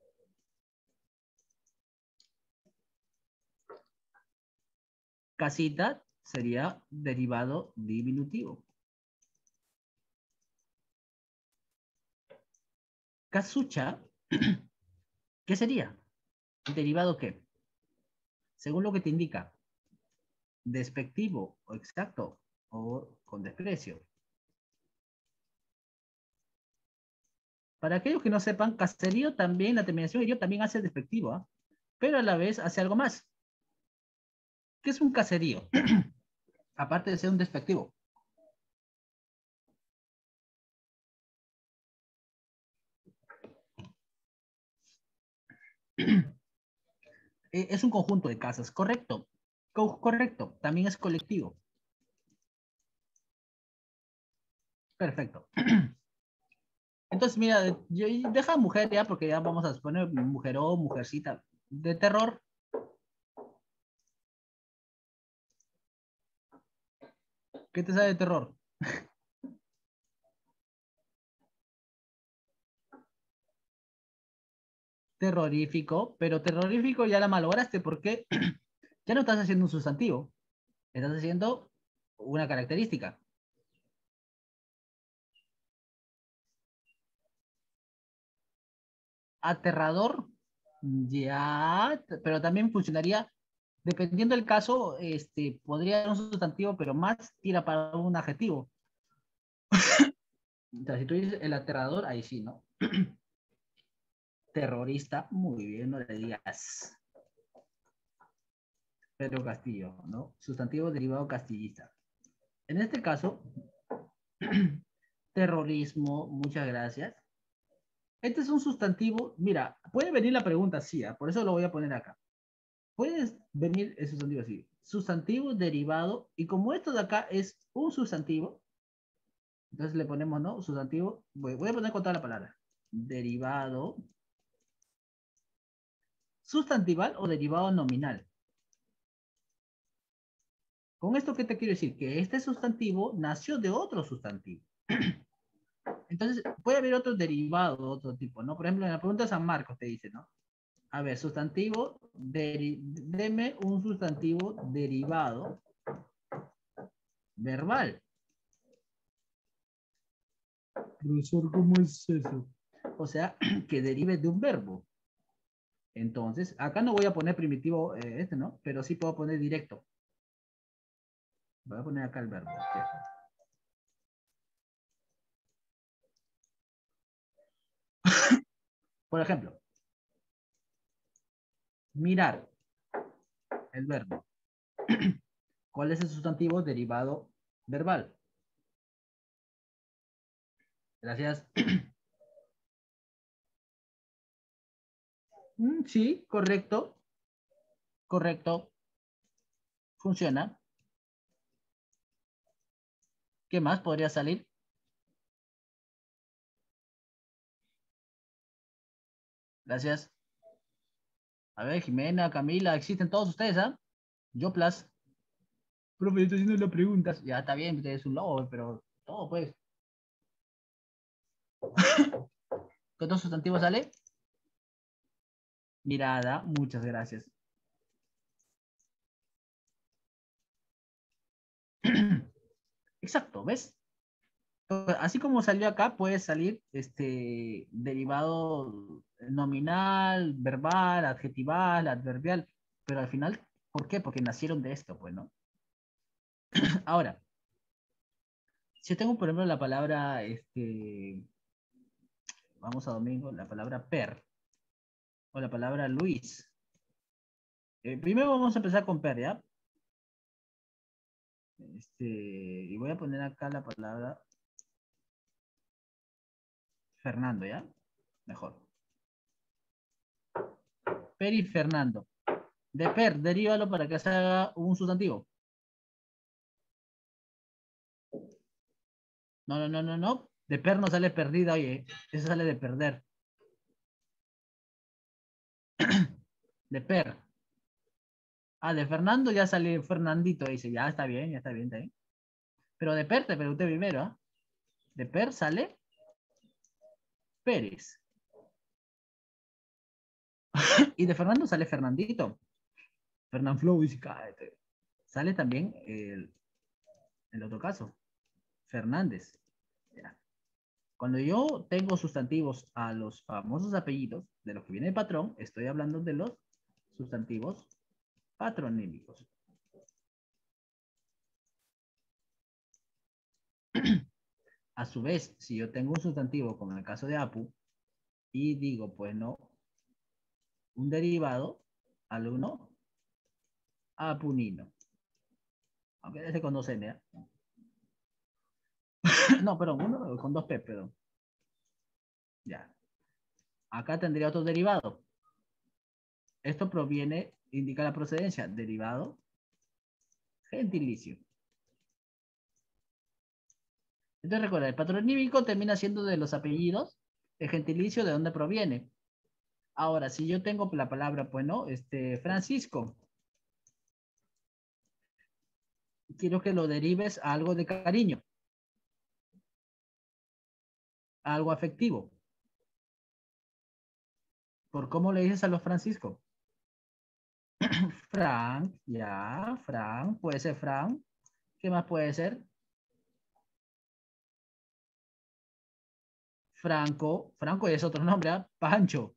S1: Casita sería derivado diminutivo. Casucha, ¿qué sería? ¿Derivado qué? Según lo que te indica. Despectivo o exacto o con desprecio. Para aquellos que no sepan, caserío también, la terminación de yo también hace despectivo, ¿eh? Pero a la vez hace algo más. ¿Qué es un caserío? Aparte de ser un despectivo. Es un conjunto de casas, correcto. Co correcto, también es colectivo. Perfecto. Entonces, mira, yo, deja mujer ya, porque ya vamos a poner mujer o mujercita. De terror. ¿Qué te sabe de terror? Terrorífico, pero terrorífico ya la malograste porque ya no estás haciendo un sustantivo, estás haciendo una característica. Aterrador, ya, pero también funcionaría, dependiendo del caso, este, podría ser un sustantivo, pero más tira para un adjetivo. O sea, si tú dices el aterrador, ahí sí, ¿no? Terrorista, muy bien, no le digas. Pedro Castillo, ¿no? Sustantivo derivado castillista. En este caso, terrorismo, muchas gracias. Este es un sustantivo, mira, puede venir la pregunta así, ¿eh? Por eso lo voy a poner acá. Puede venir el sustantivo así, sustantivo derivado, y como esto de acá es un sustantivo, entonces le ponemos, ¿no? Sustantivo, voy, voy a poner con toda la palabra, derivado, sustantival o derivado nominal. ¿Con esto qué te quiero decir? Que este sustantivo nació de otro sustantivo. Entonces, puede haber otros derivados, otro tipo, ¿no? Por ejemplo, en la pregunta de San Marcos te dice, ¿no? A ver, sustantivo, deri deme un sustantivo derivado verbal. Profesor, ¿cómo es eso? O sea, que derive de un verbo. Entonces, acá no voy a poner primitivo eh, este, ¿no? Pero sí puedo poner directo. Voy a poner acá el verbo. Por ejemplo, mirar, el verbo. ¿Cuál es el sustantivo derivado verbal? Gracias. Mm, sí, correcto. Correcto. Funciona. ¿Qué más podría salir? Gracias. A ver, Jimena, Camila, ¿existen todos ustedes, ah? Yo, plus. Profe, estoy haciendo las preguntas. Ya está bien, usted es un lobo, pero todo, pues. ¿Qué otro sustantivo sale? Mirada, muchas gracias. Exacto, ¿ves? Así como salió acá, puede salir este derivado nominal, verbal, adjetival, adverbial, pero al final, ¿por qué? Porque nacieron de esto, pues, ¿no? Ahora, si yo tengo, por ejemplo, la palabra, este, vamos a domingo, la palabra per, o la palabra Luis. Eh, primero vamos a empezar con per, ¿ya? Este, y voy a poner acá la palabra Fernando, ¿ya? Mejor. Per y Fernando. De per, derívalo para que se haga un sustantivo. No, no, no, no, no. De per no sale perdida, oye. Eso sale de perder. De per. Ah, de Fernando ya sale Fernandito, dice. Ya está bien, ya está bien, está bien. Pero de per te pregunté primero, ¿ah? De Per sale Pérez. Y de Fernando sale Fernandito. Fernán Flow dice, cállate. Sale también el, el otro caso, Fernández. Ya. Cuando yo tengo sustantivos a los famosos apellidos de los que viene el patrón, estoy hablando de los sustantivos patronímicos. A su vez, si yo tengo un sustantivo, como en el caso de Apu, y digo, pues no, un derivado, alumno, apunino. Aunque ese con dos N, ¿eh? No, perdón, uno con dos P, perdón. Ya. Acá tendría otro derivado. Esto proviene, indica la procedencia, derivado gentilicio. Entonces recuerda, el patronímico termina siendo de los apellidos, el gentilicio de dónde proviene. Ahora, si yo tengo la palabra, pues no, este, Francisco, quiero que lo derives a algo de cariño, a algo afectivo. ¿Por cómo le dices a los Francisco? Frank, ya, Frank, puede ser Frank. ¿Qué más puede ser? Franco, Franco es otro nombre, ¿eh? Pancho.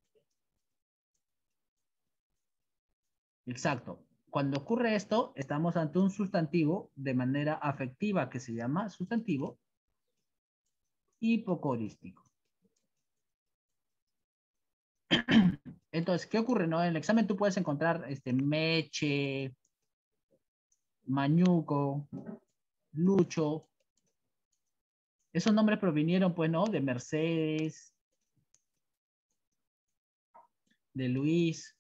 S1: Exacto. Cuando ocurre esto, estamos ante un sustantivo de manera afectiva que se llama sustantivo hipocorístico. Entonces, ¿qué ocurre? No? En el examen tú puedes encontrar este, Meche, Mañuco, Lucho. Esos nombres provinieron, pues, ¿no? De Mercedes, de Luis.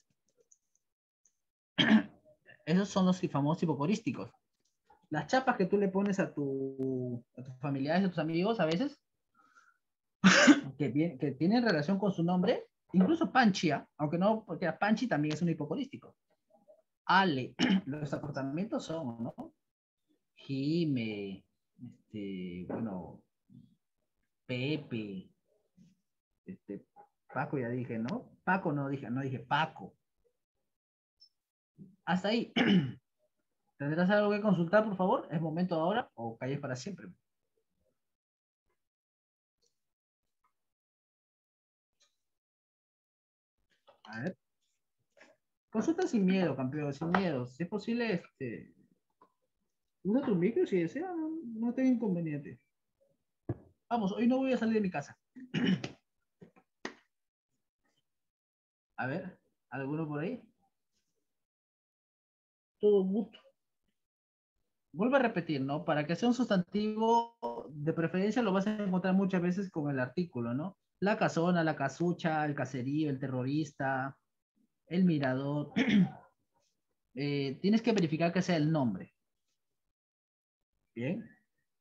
S1: Esos son los famosos hipocorísticos. Las chapas que tú le pones a, tu, a tus familiares, a tus amigos, a veces, que, que tienen relación con su nombre, incluso Panchia, aunque no, porque Panchi también es un hipocorístico. Ale, los acortamientos son, ¿no? Jime, este, bueno, Pepe, este, Paco ya dije, ¿no? Paco no dije, no dije Paco. Hasta ahí. ¿Tendrás algo que consultar, por favor? ¿Es momento ahora o calles para siempre? A ver. Consulta sin miedo, campeón, sin miedo. Si es posible, este, usa tu micro si desea, no, no tengo inconveniente. Vamos, hoy no voy a salir de mi casa. A ver, ¿alguno por ahí? Todo gusto. Vuelvo a repetir, ¿no? Para que sea un sustantivo, de preferencia lo vas a encontrar muchas veces con el artículo, ¿no? La casona, la casucha, el caserío, el terrorista, el mirador. Eh, tienes que verificar que sea el nombre. Bien.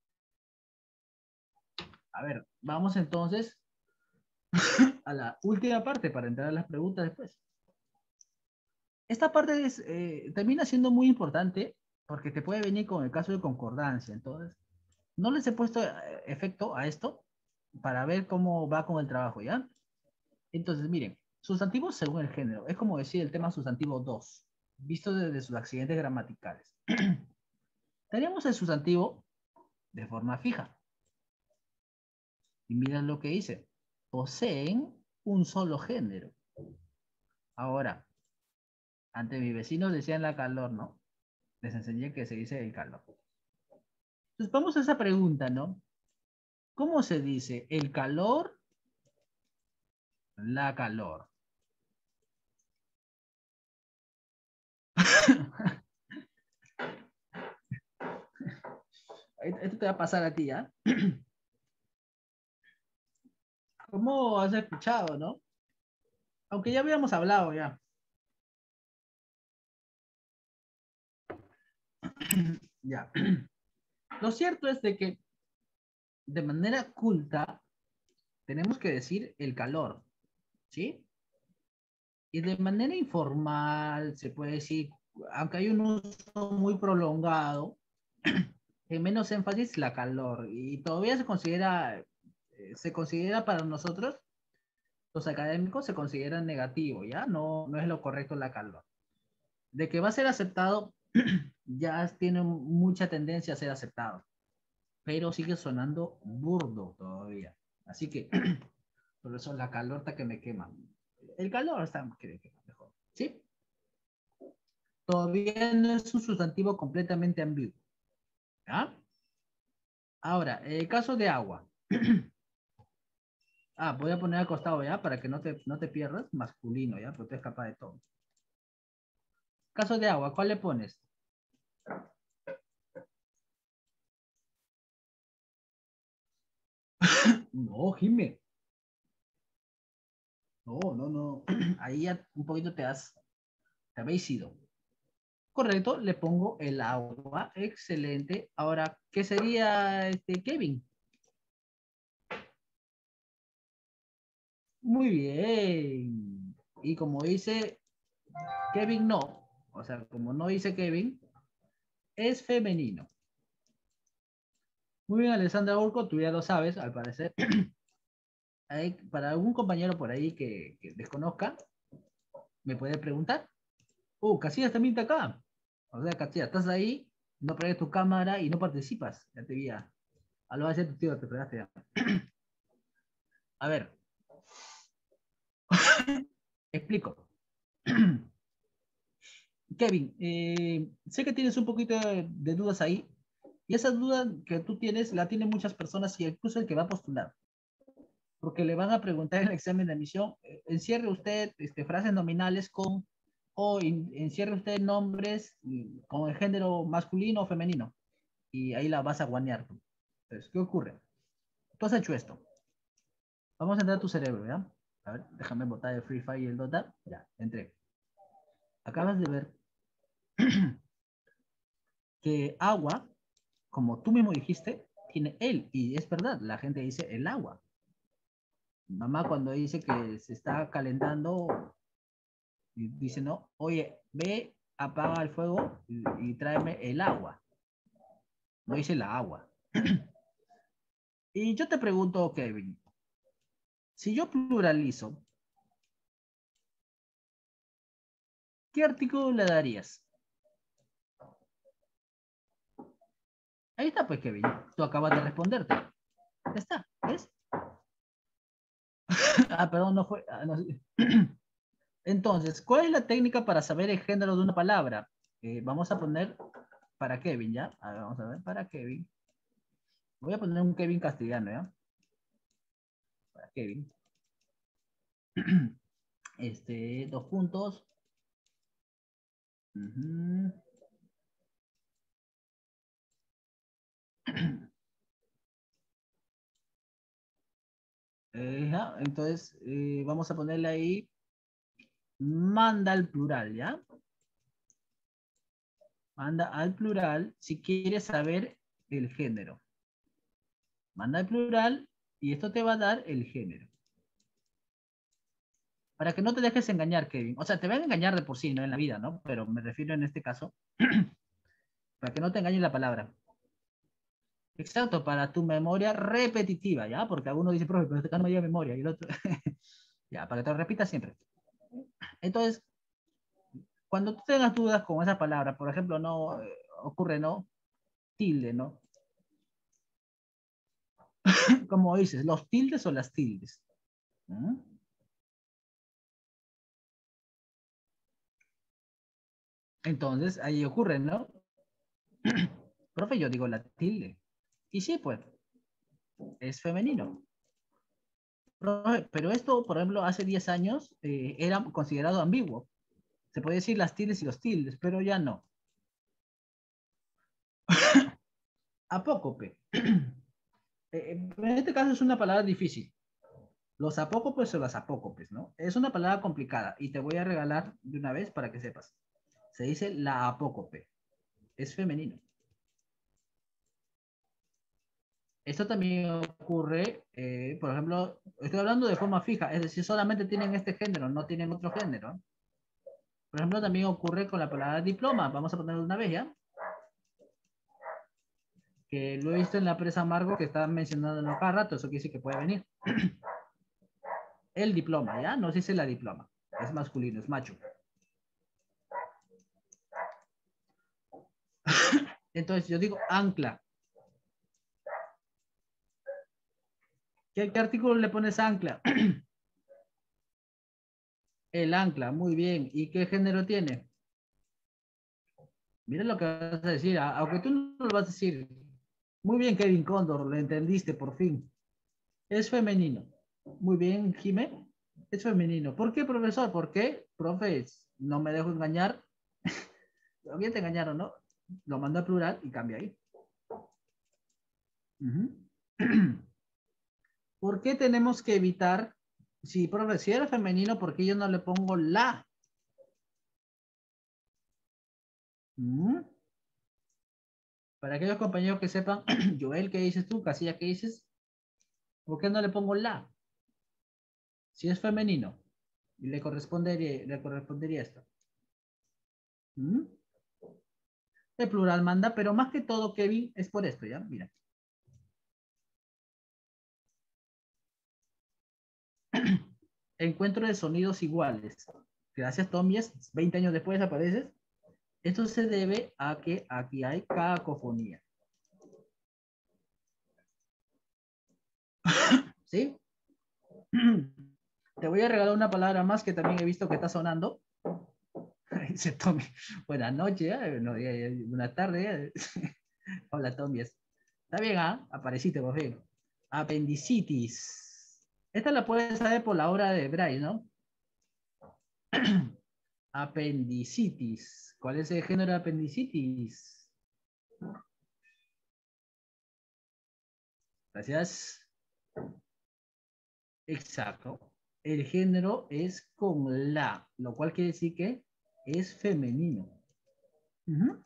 S1: A ver, vamos entonces a la última parte para entrar a las preguntas después. Esta parte es, eh, termina siendo muy importante porque te puede venir con el caso de concordancia. Entonces, no les he puesto eh, efecto a esto para ver cómo va con el trabajo, ¿ya? Entonces, miren, sustantivos según el género. Es como decir el tema sustantivo dos, visto desde sus accidentes gramaticales. Tenemos el sustantivo de forma fija. Y miren lo que dice. Poseen un solo género. Ahora, ante mis vecinos decían la calor, ¿no? Les enseñé que se dice el calor. Entonces, vamos a esa pregunta, ¿no? ¿Cómo se dice el calor, la calor? Esto te va a pasar a ti, ¿ah? ¿eh? ¿Cómo has escuchado, no? Aunque ya habíamos hablado ya. Ya. Lo cierto es de que de manera culta tenemos que decir el calor, ¿sí? Y de manera informal se puede decir, aunque hay un uso muy prolongado, en menos énfasis la calor. Y todavía se considera, eh, se considera para nosotros, los académicos, se considera negativo, ¿ya? No, no es lo correcto la calor. De que va a ser aceptado, ya tiene mucha tendencia a ser aceptado, pero sigue sonando burdo todavía. Así que, por eso la calor está que me quema. El calor está que me quema mejor, ¿sí? Todavía no es un sustantivo completamente ambiguo, ¿ya? Ahora, el caso de agua. Ah, voy a poner al costado ya para que no te, no te pierdas. Masculino ya, porque tú eres capaz de todo. Caso de agua, ¿cuál le pones? No, Jimé. No, no, no. Ahí ya un poquito te has, te habéis ido. Correcto, le pongo el agua. Excelente. Ahora, ¿qué sería este Kevin? Muy bien. Y como dice Kevin no, o sea, como no dice Kevin, es femenino. Muy bien, Alessandra Urco, tú ya lo sabes, al parecer. Hay, para algún compañero por ahí que, que desconozca, me puede preguntar. Uh, Casillas también está acá. O sea, Casillas, estás ahí, no prendes tu cámara y no participas. Ya te vi. A lo va a hacer tu tío, te fregaste ya. A ver, explico. Kevin, eh, sé que tienes un poquito de, de dudas ahí, y esa duda que tú tienes la tienen muchas personas y incluso el que va a postular. Porque le van a preguntar en el examen de admisión, eh, encierre usted este, frases nominales con, o in, encierre usted nombres y, con el género masculino o femenino, y ahí la vas a guanear. Entonces, ¿qué ocurre? Tú has hecho esto. Vamos a entrar a tu cerebro, ¿ya? A ver, déjame botar el Free Fire y el Dota. Ya, entré. Acabas de ver que agua, como tú mismo dijiste, tiene él, y es verdad, la gente dice el agua. Mamá cuando dice que se está calentando, y dice, no, oye, ve, apaga el fuego y, y tráeme el agua. No dice la agua. Y yo te pregunto, Kevin, si yo pluralizo, ¿qué artículo le darías? Ahí está, pues, Kevin. Tú acabas de responderte. Ya está, ¿ves? Ah, perdón, no fue. Ah, no. Entonces, ¿cuál es la técnica para saber el género de una palabra? Eh, vamos a poner para Kevin, ¿ya? A ver, vamos a ver, para Kevin. Voy a poner un Kevin castellano, ¿ya? Para Kevin. Este, dos puntos. Uh-huh. Eh, ja, entonces, eh, vamos a ponerle ahí, manda al plural, ¿ya? Manda al plural si quieres saber el género. Manda al plural y esto te va a dar el género. Para que no te dejes engañar, Kevin. O sea, te van a engañar de por sí, ¿no? En la vida, ¿no? Pero me refiero en este caso, para que no te engañe la palabra. Exacto, para tu memoria repetitiva, ¿ya? Porque alguno dice, profe, pero este acá no me lleva memoria. Y el otro, ya, para que te lo repitas siempre. Entonces, cuando tú tengas dudas con esa palabra, por ejemplo, no eh, ocurre, ¿no? Tilde, ¿no? Como dices, los tildes o las tildes. ¿Mm? Entonces, ahí ocurre, ¿no? Profe, yo digo la tilde. Y sí, pues, es femenino. Profe, pero esto, por ejemplo, hace diez años eh, era considerado ambiguo. Se puede decir las tildes y los tildes, pero ya no. Apócope. Eh, en este caso es una palabra difícil. Los apócopes o las apócopes, ¿no? Es una palabra complicada y te voy a regalar de una vez para que sepas. Se dice la apócope. Es femenino. Esto también ocurre, eh, por ejemplo, estoy hablando de forma fija, es decir, solamente tienen este género, no tienen otro género. Por ejemplo, también ocurre con la palabra diploma. Vamos a ponerlo una vez ya. que lo he visto en la presa Amargo que está mencionando cada rato, eso quiere decir que puede venir. El diploma, ¿ya? No se dice la diploma, es masculino, es macho. Entonces yo digo ancla. ¿Qué, qué artículo le pones ancla? El ancla, muy bien. ¿Y qué género tiene? Mira lo que vas a decir, aunque tú no lo vas a decir. Muy bien, Kevin Cóndor, lo entendiste por fin. Es femenino. Muy bien, Jimé. Es femenino. ¿Por qué, profesor? ¿Por qué? Profe, no me dejo engañar. Bien te engañaron, ¿no? Lo mando a plural y cambia ahí. Uh-huh. ¿Por qué tenemos que evitar, si, profe, si era femenino, ¿por qué yo no le pongo la? ¿Mm? Para aquellos compañeros que sepan, Joel, ¿qué dices tú? Casilla, ¿qué dices? ¿Por qué no le pongo la? Si es femenino, y le correspondería, le correspondería esto. ¿Mm? El plural manda, pero más que todo, Kevin, es por esto, ¿ya? Mira. Encuentro de sonidos iguales. Gracias, Tomies. veinte años después apareces. Esto se debe a que aquí hay cacofonía. ¿Sí? Te voy a regalar una palabra más que también he visto que está sonando. Dice Tommy. Buenas noches, ¿eh? No, ya, ya, buenas tardes. ¿Eh? Hola, Tommy. Está bien, ¿ah? ¿eh? Apareciste, por fin. Apendicitis. Esta la puedes saber por la obra de Bryce, ¿no? Apendicitis. ¿Cuál es el género de apendicitis? Gracias. Exacto. El género es con la, lo cual quiere decir que es femenino. Uh-huh.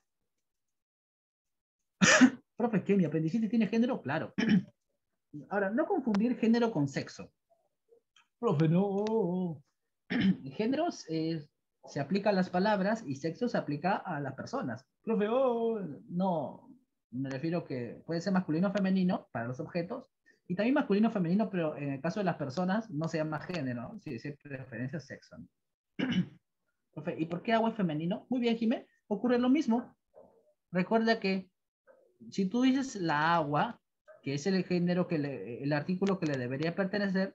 S1: Profe, ¿qué? ¿Mi apendicitis tiene género? Claro. Ahora, no confundir género con sexo. Profe, no. Géneros eh, se aplica a las palabras y sexo se aplica a las personas. Profe, oh, no. Me refiero que puede ser masculino o femenino para los objetos y también masculino o femenino, pero en el caso de las personas no se llama género, ¿no? Sí, sí, preferencia sexo. ¿No? Profe, ¿y por qué agua es femenino? Muy bien, Jimé. Ocurre lo mismo. Recuerda que si tú dices la agua, que es el género, que le, el artículo que le debería pertenecer,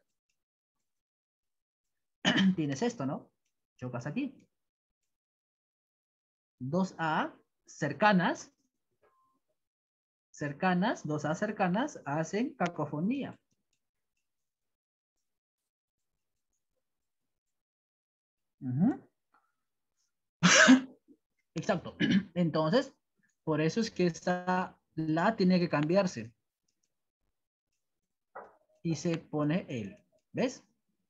S1: tienes esto, ¿no? Chocas aquí. dos A cercanas, cercanas, dos A cercanas hacen cacofonía. Uh-huh. Exacto. Entonces, por eso es que esta la tiene que cambiarse. Y se pone el. ¿Ves?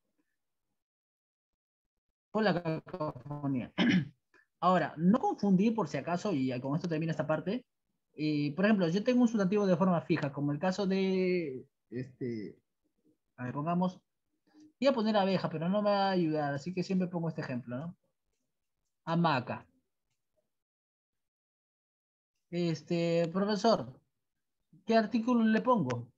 S1: Por la cacofonía. Ahora, no confundir por si acaso, y con esto termina esta parte. Eh, por ejemplo, yo tengo un sustantivo de forma fija, como el caso de, este, a ver, pongamos, voy a poner abeja, pero no me va a ayudar, así que siempre pongo este ejemplo, ¿no? Hamaca. Este, profesor, ¿qué artículo le pongo?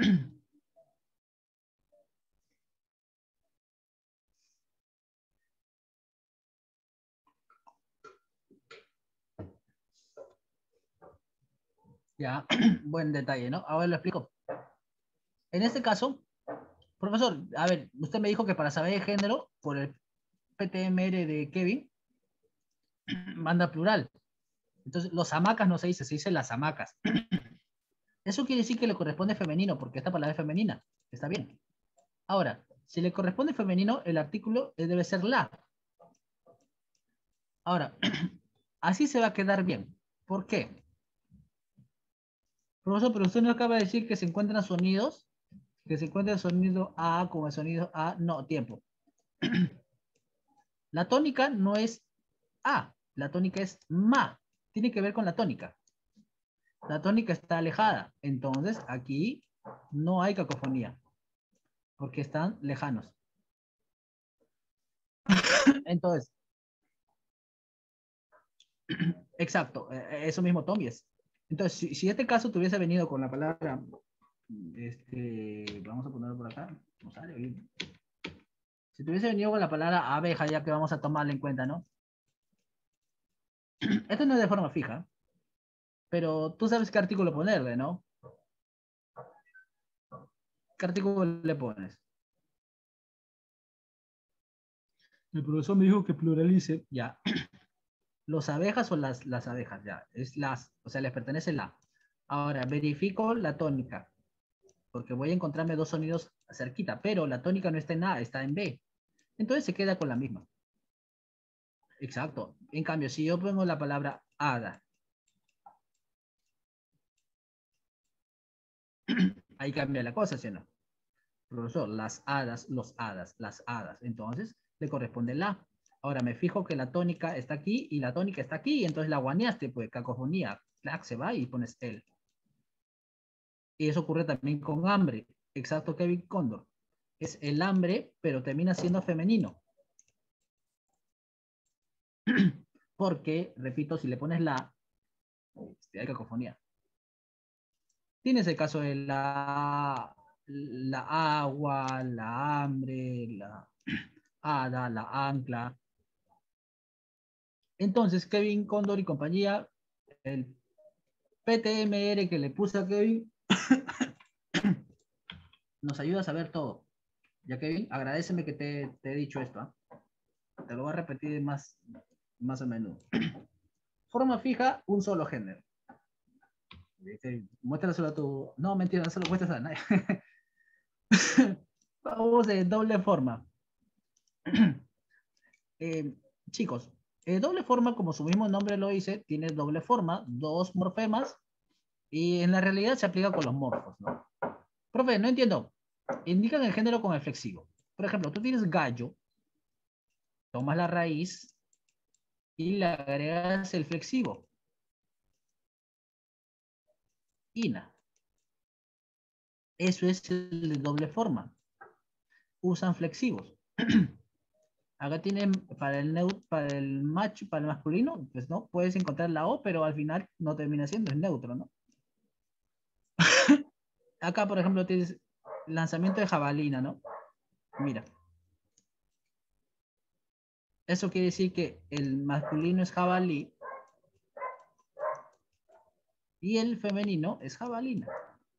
S1: Ya, buen detalle, ¿no? Ahora lo explico. En este caso, profesor, a ver, usted me dijo que para saber el género, por el P T M R de Kevin, manda plural. Entonces, los hamacas no se dice, se dice las hamacas. Eso quiere decir que le corresponde femenino, porque esta palabra es femenina. Está bien. Ahora, si le corresponde femenino, el artículo debe ser la. Ahora, así se va a quedar bien. ¿Por qué? Profesor, pero usted no acaba de decir que se encuentran sonidos, que se encuentra el sonido A con el sonido A. No, tiempo. La tónica no es A, la tónica es ma. Tiene que ver con la tónica. La tónica está alejada. Entonces, aquí no hay cacofonía, porque están lejanos. Entonces, exacto, eso mismo Tommy es. Entonces, si, si este caso tuviese venido con la palabra, este, vamos a ponerlo por acá, no sale bien. Si tuviese venido con la palabra abeja, ya que vamos a tomarla en cuenta, ¿no? Esto no es de forma fija, pero tú sabes qué artículo ponerle, ¿no? ¿Qué artículo le pones? El profesor me dijo que pluralice, ya. Los abejas o las, las abejas, ya. Es las, o sea, les pertenece la. Ahora, verifico la tónica, porque voy a encontrarme dos sonidos cerquita, pero la tónica no está en A, está en B. Entonces se queda con la misma. Exacto. En cambio, si yo pongo la palabra hada, ahí cambia la cosa, ¿sí o no? Profesor, las hadas, los hadas, las hadas. Entonces, le corresponde la. Ahora me fijo que la tónica está aquí y la tónica está aquí, y entonces la guaneaste, pues, cacofonía. Clac, se va y pones el. Y eso ocurre también con hambre. Exacto, Kevin Cóndor. Es el hambre, pero termina siendo femenino. Porque, repito, si le pones la, este, hay cacofonía. Tienes el caso de la, la agua, la hambre, la hada, la ancla. Entonces, Kevin Cóndor y compañía, el P T M R que le puse a Kevin, nos ayuda a saber todo. Ya, Kevin, agradeceme que te, te he dicho esto. ¿eh? Te lo voy a repetir más, más a menudo. Forma fija, un solo género. Muéstraselo a tu... No, mentira, no se lo muestras a nadie. Vamos de doble forma. eh, chicos, eh, doble forma, como su mismo nombre lo dice, tiene doble forma, dos morfemas, y en la realidad se aplica con los morfos, ¿no? Profe, no entiendo. Indican el género con el flexivo. Por ejemplo, tú tienes gallo, tomas la raíz y le agregas el flexivo. Ina. Eso es el de doble forma. Usan flexivos. Acá tienen para el, neut para el macho, para el masculino, pues no, puedes encontrar la O, pero al final no termina siendo, es neutro, ¿no? Acá, por ejemplo, tienes lanzamiento de jabalina, ¿no? Mira. Eso quiere decir que el masculino es jabalí y el femenino es jabalina.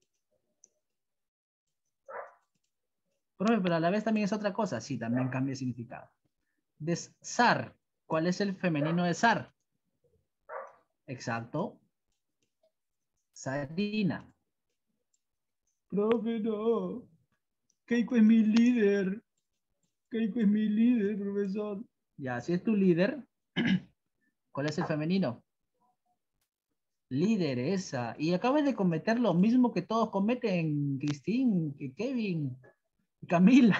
S1: Profe, pero a la vez también es otra cosa. Sí, también cambia de significado. De zar. ¿Cuál es el femenino de zar? Exacto. Sarina. Profe, no. Keiko es mi líder. Keiko es mi líder, profesor. Ya, si es tu líder, ¿cuál es el femenino? Lideresa. Y acabas de cometer lo mismo que todos cometen, Cristín, Kevin, Camila.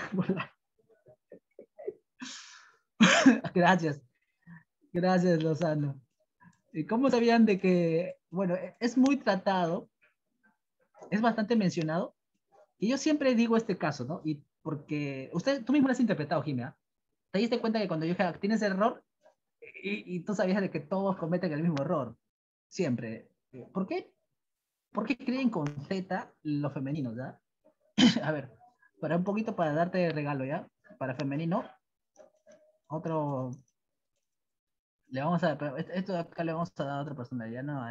S1: Gracias. Gracias, Lozano. ¿Y cómo sabían de que, bueno, es muy tratado, es bastante mencionado, y yo siempre digo este caso, ¿no? Y porque usted, tú mismo lo has interpretado, Jimena, te diste cuenta que cuando yo dije, tienes error, y, y tú sabías de que todos cometen el mismo error, siempre. ¿Por qué? ¿Por qué creen con Z los femeninos, ya? A ver, para un poquito para darte regalo, ¿ya? Para femenino, otro, le vamos a, esto de acá le vamos a dar a otra persona, ya no,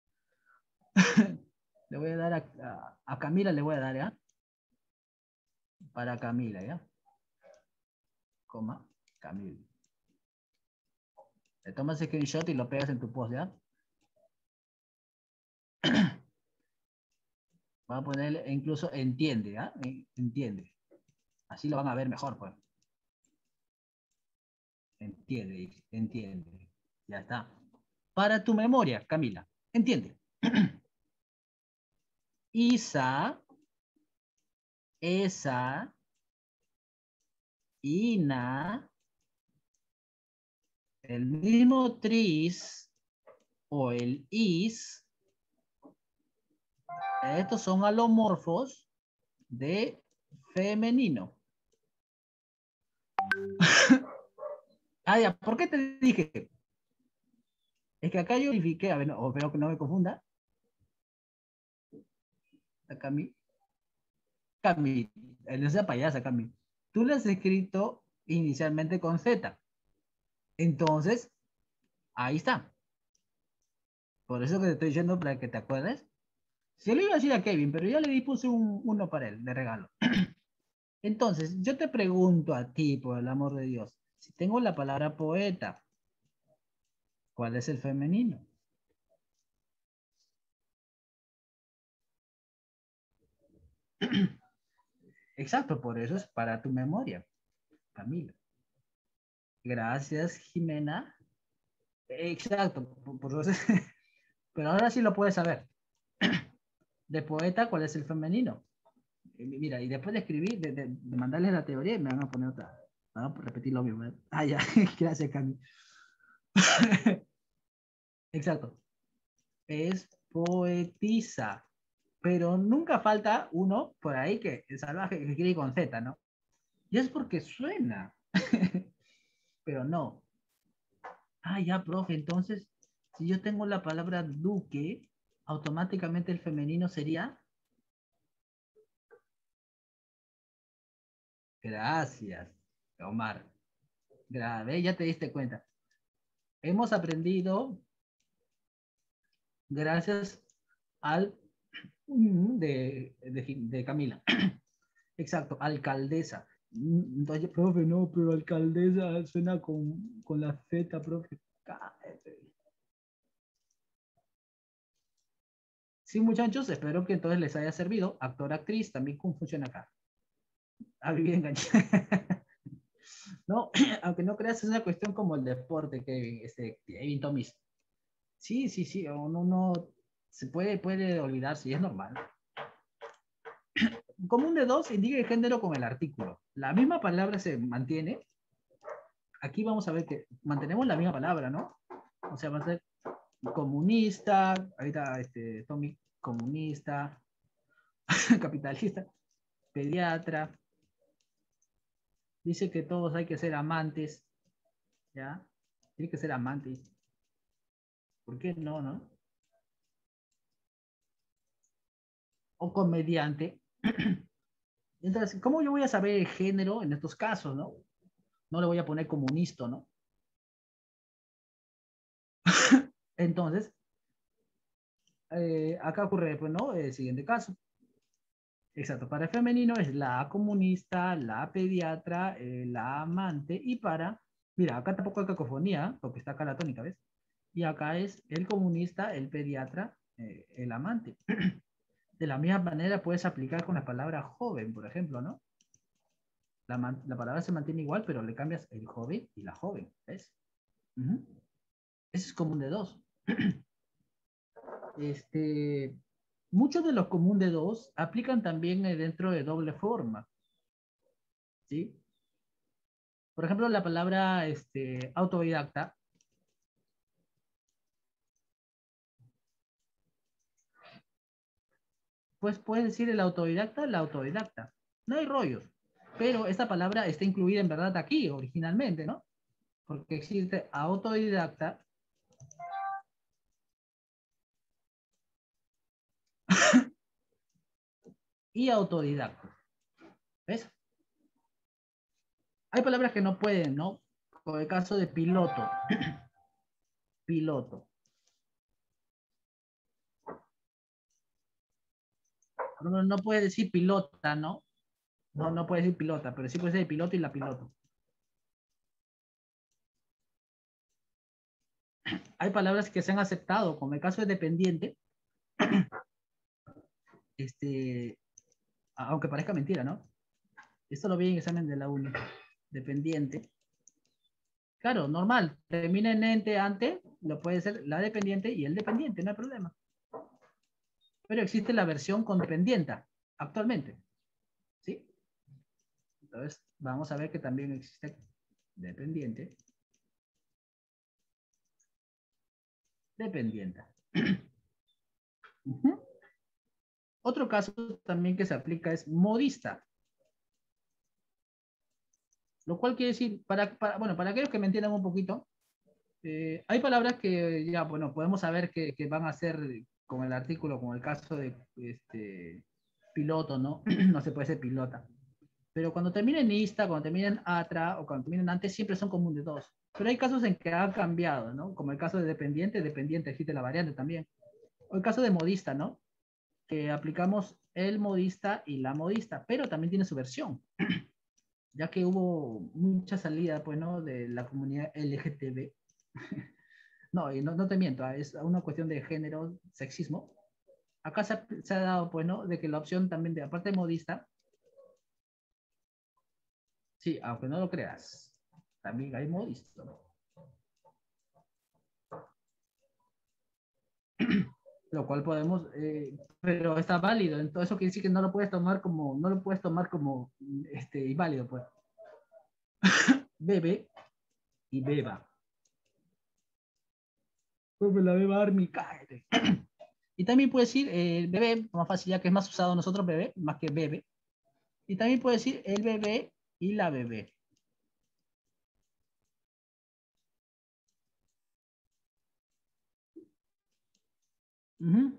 S1: le voy a dar a, a, a Camila, le voy a dar, ¿ya? Para Camila, ¿ya? Coma, Camila. Le tomas el screenshot y lo pegas en tu post, ¿ya? Va a poner incluso entiende, ¿ya? Entiende. Así lo van a ver mejor, pues. Entiende, entiende. Ya está. Para tu memoria, Camila. Entiende. Isa, esa, ina, el mismo tris o el is, estos son alomorfos de femenino. Ah, ya, ¿por qué te dije? Es que acá yo verifiqué, a ver, no, espero que no me confunda. Cami, Cami, eh, no sea payasa, Cami. Tú lo has escrito inicialmente con Z. Entonces, ahí está. Por eso que te estoy diciendo para que te acuerdes. Se lo iba a decir a Kevin, pero ya le di puse un, uno para él, de regalo. Entonces, yo te pregunto a ti, por el amor de Dios, si tengo la palabra poeta, ¿cuál es el femenino? Exacto, por eso es para tu memoria, Camila. Gracias, Jimena. Exacto, por, por eso es- pero ahora sí lo puedes saber. De poeta, ¿cuál es el femenino? Eh, Mira, y después de escribir, de, de- de mandarles la teoría, me van a poner otra. Van a repetir lo mismo. ¿Eh? Ah, ya, gracias, Cami. Exacto. Es poetisa. Pero nunca falta uno por ahí que el salvaje que escribe con Z, ¿no? Y es porque suena. Pero no. Ah, ya, profe, entonces, si yo tengo la palabra duque, automáticamente el femenino sería. Gracias, Omar. Grave, ya te diste cuenta. Hemos aprendido gracias al mm, de, de, de Camila. Exacto, alcaldesa. Mm, Entonces, profe, no, pero alcaldesa suena con, con la Z, profe. Cállate. Sí, muchachos, espero que entonces les haya servido. Actor, actriz, también cómo funciona acá. Ah, bien, no, aunque no creas, es una cuestión como el deporte, Kevin, este, Kevin Tomis. Sí, sí, sí, uno no se puede, puede olvidarse y es normal. Común de dos indica el género con el artículo. La misma palabra se mantiene. Aquí vamos a ver que mantenemos la misma palabra, ¿no? O sea, va a ser comunista, ahorita este, Tommy, comunista, capitalista, pediatra, dice que todos hay que ser amantes, ¿ya? Tiene que ser amantes. ¿Por qué no, no? O comediante. Entonces, ¿cómo yo voy a saber el género en estos casos, no? No le voy a poner comunista, ¿no? Entonces, eh, acá ocurre, pues, ¿no? El siguiente caso. Exacto, para el femenino es la comunista, la pediatra, eh, la amante, y para, mira, acá tampoco hay cacofonía, porque está acá la tónica, ¿ves? Y acá es el comunista, el pediatra, eh, el amante. De la misma manera puedes aplicar con la palabra joven, por ejemplo, ¿no? La, la palabra se mantiene igual, pero le cambias el joven y la joven, ¿ves? Uh -huh. Eso es común de dos. Este, muchos de los común de dos aplican también eh, dentro de doble forma, ¿sí? Por ejemplo, la palabra este, autodidacta, pues puedes decir el autodidacta, la autodidacta. No hay rollos. Pero esta palabra está incluida en verdad aquí, originalmente, ¿no? Porque existe autodidacta y autodidacta. ¿Ves? Hay palabras que no pueden, ¿no? Como el caso de piloto. Piloto. No, no puede decir pilota, ¿no? No, no puede decir pilota, pero sí puede ser el piloto y la piloto. Hay palabras que se han aceptado, como el caso de dependiente, este, aunque parezca mentira, ¿no? Esto lo vi en examen de la uni. Dependiente. Claro, normal. Termina en ente antes, lo puede ser la dependiente y el dependiente, no hay problema. Pero existe la versión con dependienta actualmente. ¿Sí? Entonces, vamos a ver que también existe dependiente, dependienta. Uh-huh. Otro caso también que se aplica es modista. Lo cual quiere decir, para, para, bueno, para aquellos que me entiendan un poquito, eh, hay palabras que ya, bueno, podemos saber que, que van a ser con el artículo, como el caso de, este, piloto, ¿no? No se puede ser pilota. Pero cuando termina en ista, cuando termina en atra o cuando termina en antes, siempre son comunes dos. Pero hay casos en que ha cambiado, ¿no? Como el caso de dependiente, dependiente, existe la variante también. O el caso de modista, ¿no? Que aplicamos el modista y la modista, pero también tiene su versión, ya que hubo mucha salida, pues, ¿no? De la comunidad L G T B. No, y no, no te miento, es una cuestión de género, sexismo. Acá se ha, se ha dado, pues, ¿no? De que la opción también de, aparte de modista, sí, aunque no lo creas, también hay modista, ¿no? Lo cual podemos, eh, pero está válido, entonces eso quiere decir que no lo puedes tomar como, no lo puedes tomar como, este, inválido, pues. Bebe y beba. Pues la beba army, cállate. Y también puede decir el bebé, más fácil ya que es más usado nosotros bebé, más que bebe. Y también puede decir el bebé y la bebé. Uh -huh.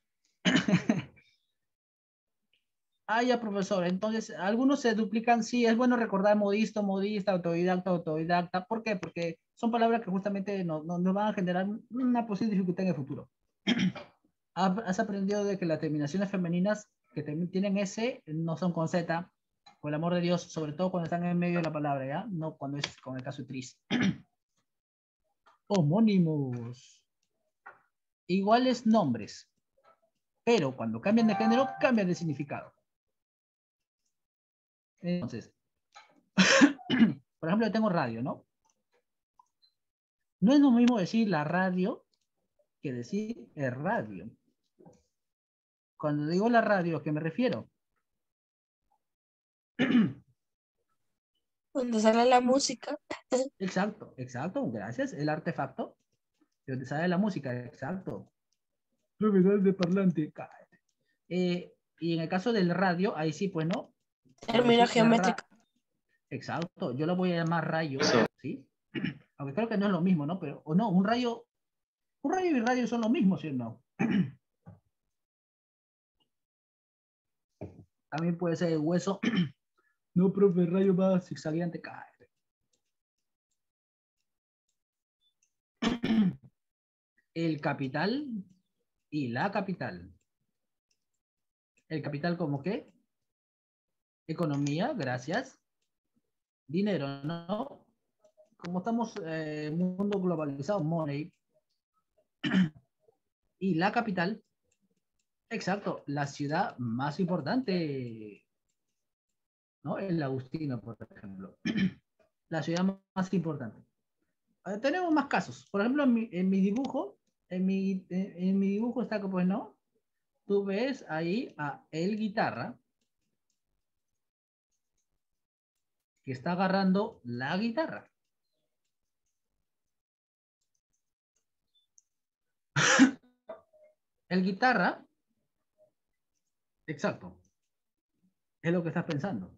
S1: Ah, ya, profesor. Entonces, algunos se duplican. Sí, es bueno recordar modista, modista, autodidacta, autodidacta. ¿Por qué? Porque son palabras que justamente nos, nos, nos van a generar una posible dificultad en el futuro. Has aprendido de que las terminaciones femeninas que tienen S no son con Z, por el amor de Dios, sobre todo cuando están en medio de la palabra, ¿ya? No cuando es con el caso de tris. Homónimos. Iguales nombres, pero cuando cambian de género, cambian de significado. Entonces, por ejemplo, yo tengo radio, ¿no? No es lo mismo decir la radio que decir el radio. Cuando digo la radio, ¿a qué me refiero?
S2: Donde sale la música.
S1: Exacto, exacto, gracias. El artefacto, de donde sale la música, exacto. Profesor de parlante. Eh, y en el caso del radio, ahí sí, pues no.
S2: Término geométrico.
S1: Exacto, yo lo voy a llamar rayo, ¿sí? Aunque creo que no es lo mismo, ¿no? Pero, o no, un rayo, un rayo y radio son lo mismo, ¿sí o no? También puede ser el hueso. No, profe, el rayo va zigzagueante, cae. El capital y la capital. ¿El capital como qué? Economía, gracias. Dinero, ¿no? Como estamos en eh, mundo globalizado, money. Y la capital, exacto, la ciudad más importante, ¿no? El Agustino, por ejemplo. La ciudad más importante. Eh, tenemos más casos. Por ejemplo, en mi, en mi dibujo, en mi, en, en mi dibujo está que, pues, ¿no? Tú ves ahí a el guitarra que está agarrando la guitarra. El guitarra, exacto, es lo que estás pensando.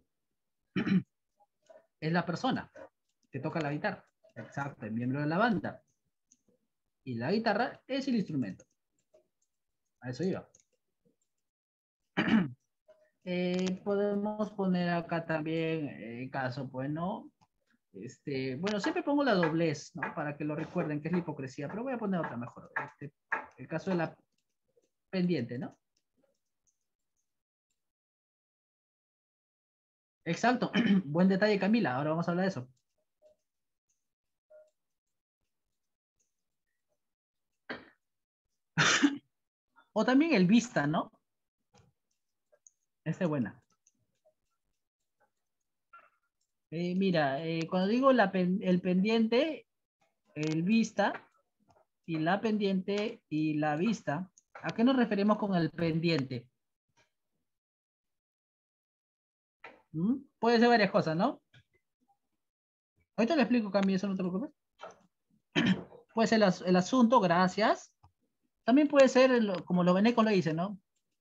S1: Es la persona que toca la guitarra. Exacto, el miembro de la banda. Y la guitarra es el instrumento. A eso iba. Eh, podemos poner acá también el eh, caso, pues, ¿no? Este, bueno, siempre pongo la doblez, ¿no? Para que lo recuerden, que es la hipocresía, pero voy a poner otra mejor. Este, el caso de la pendiente, ¿no? Exacto. Buen detalle, Camila. Ahora vamos a hablar de eso. O también el vista, ¿no? Esta es buena. Eh, mira, eh, cuando digo la pen, el pendiente, el vista, y la pendiente y la vista, ¿a qué nos referimos con el pendiente? ¿Mm? Puede ser varias cosas, ¿no? Ahorita le explico, Cami, eso no te preocupes. Puede ser el, el asunto, gracias. También puede ser, el, como los venecos lo dicen, ¿no?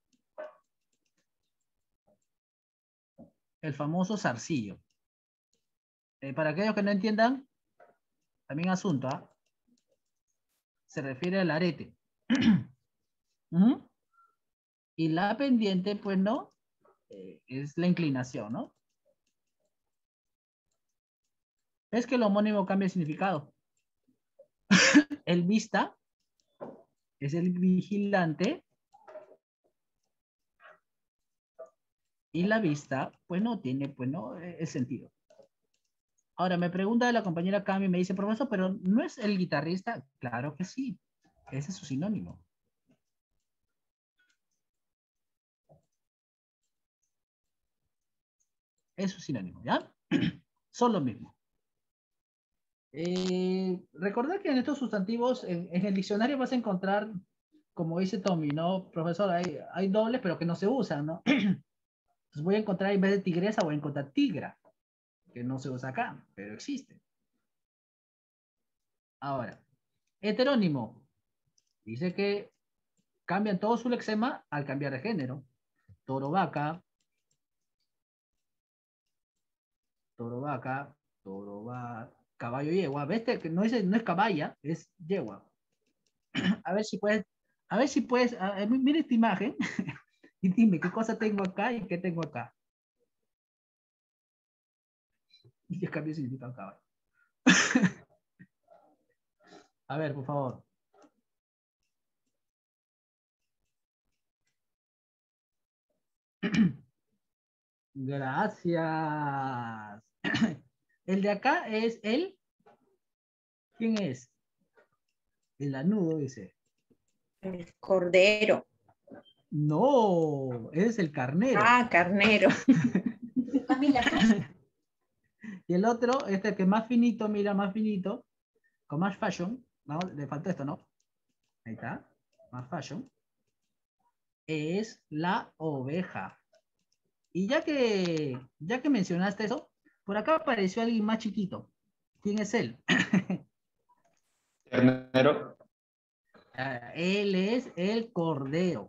S1: El famoso zarcillo. Eh, para aquellos que no entiendan, también asunto, ¿ah? ¿eh? Se refiere al arete. ¿Mm? Y la pendiente, pues no, eh, es la inclinación, ¿no? Es que el homónimo cambia de significado. El vista es el vigilante y la vista, pues no tiene, pues no, el sentido. Ahora, me pregunta la compañera Cami, me dice, profesor, pero ¿no es el guitarrista? Claro que sí, ese es su sinónimo. Es su sinónimo, ¿ya? Son lo mismo. Eh, recordad que en estos sustantivos, en, en el diccionario vas a encontrar, como dice Tommy, ¿no? Profesor, hay, hay dobles, pero que no se usan, ¿no? Entonces voy a encontrar, en vez de tigresa, voy a encontrar tigra, que no se usa acá, pero existe. Ahora, heterónimo. Dice que cambian todo su lexema al cambiar de género. Toro, vaca, toro, vaca, toro, va, caballo, yegua. ¿Ves que no es, no es caballa, es yegua? A ver si puedes, a ver si puedes, a, a, mira esta imagen y dime qué cosa tengo acá y qué tengo acá. Y qué cambio significa caballo. A ver, por favor. Gracias. El de acá es el. ¿Quién es? El lanudo, dice.
S2: El cordero.
S1: No, ese es el carnero.
S2: Ah, carnero.
S1: Y el otro, este que es más finito, mira, más finito, con más fashion, ¿no? Le falta esto, ¿no? Ahí está, más fashion. Es la oveja. Y ya que, ya que mencionaste eso, por acá apareció alguien más chiquito. ¿Quién es él?
S3: Ternero.
S1: Uh, él es el cordero.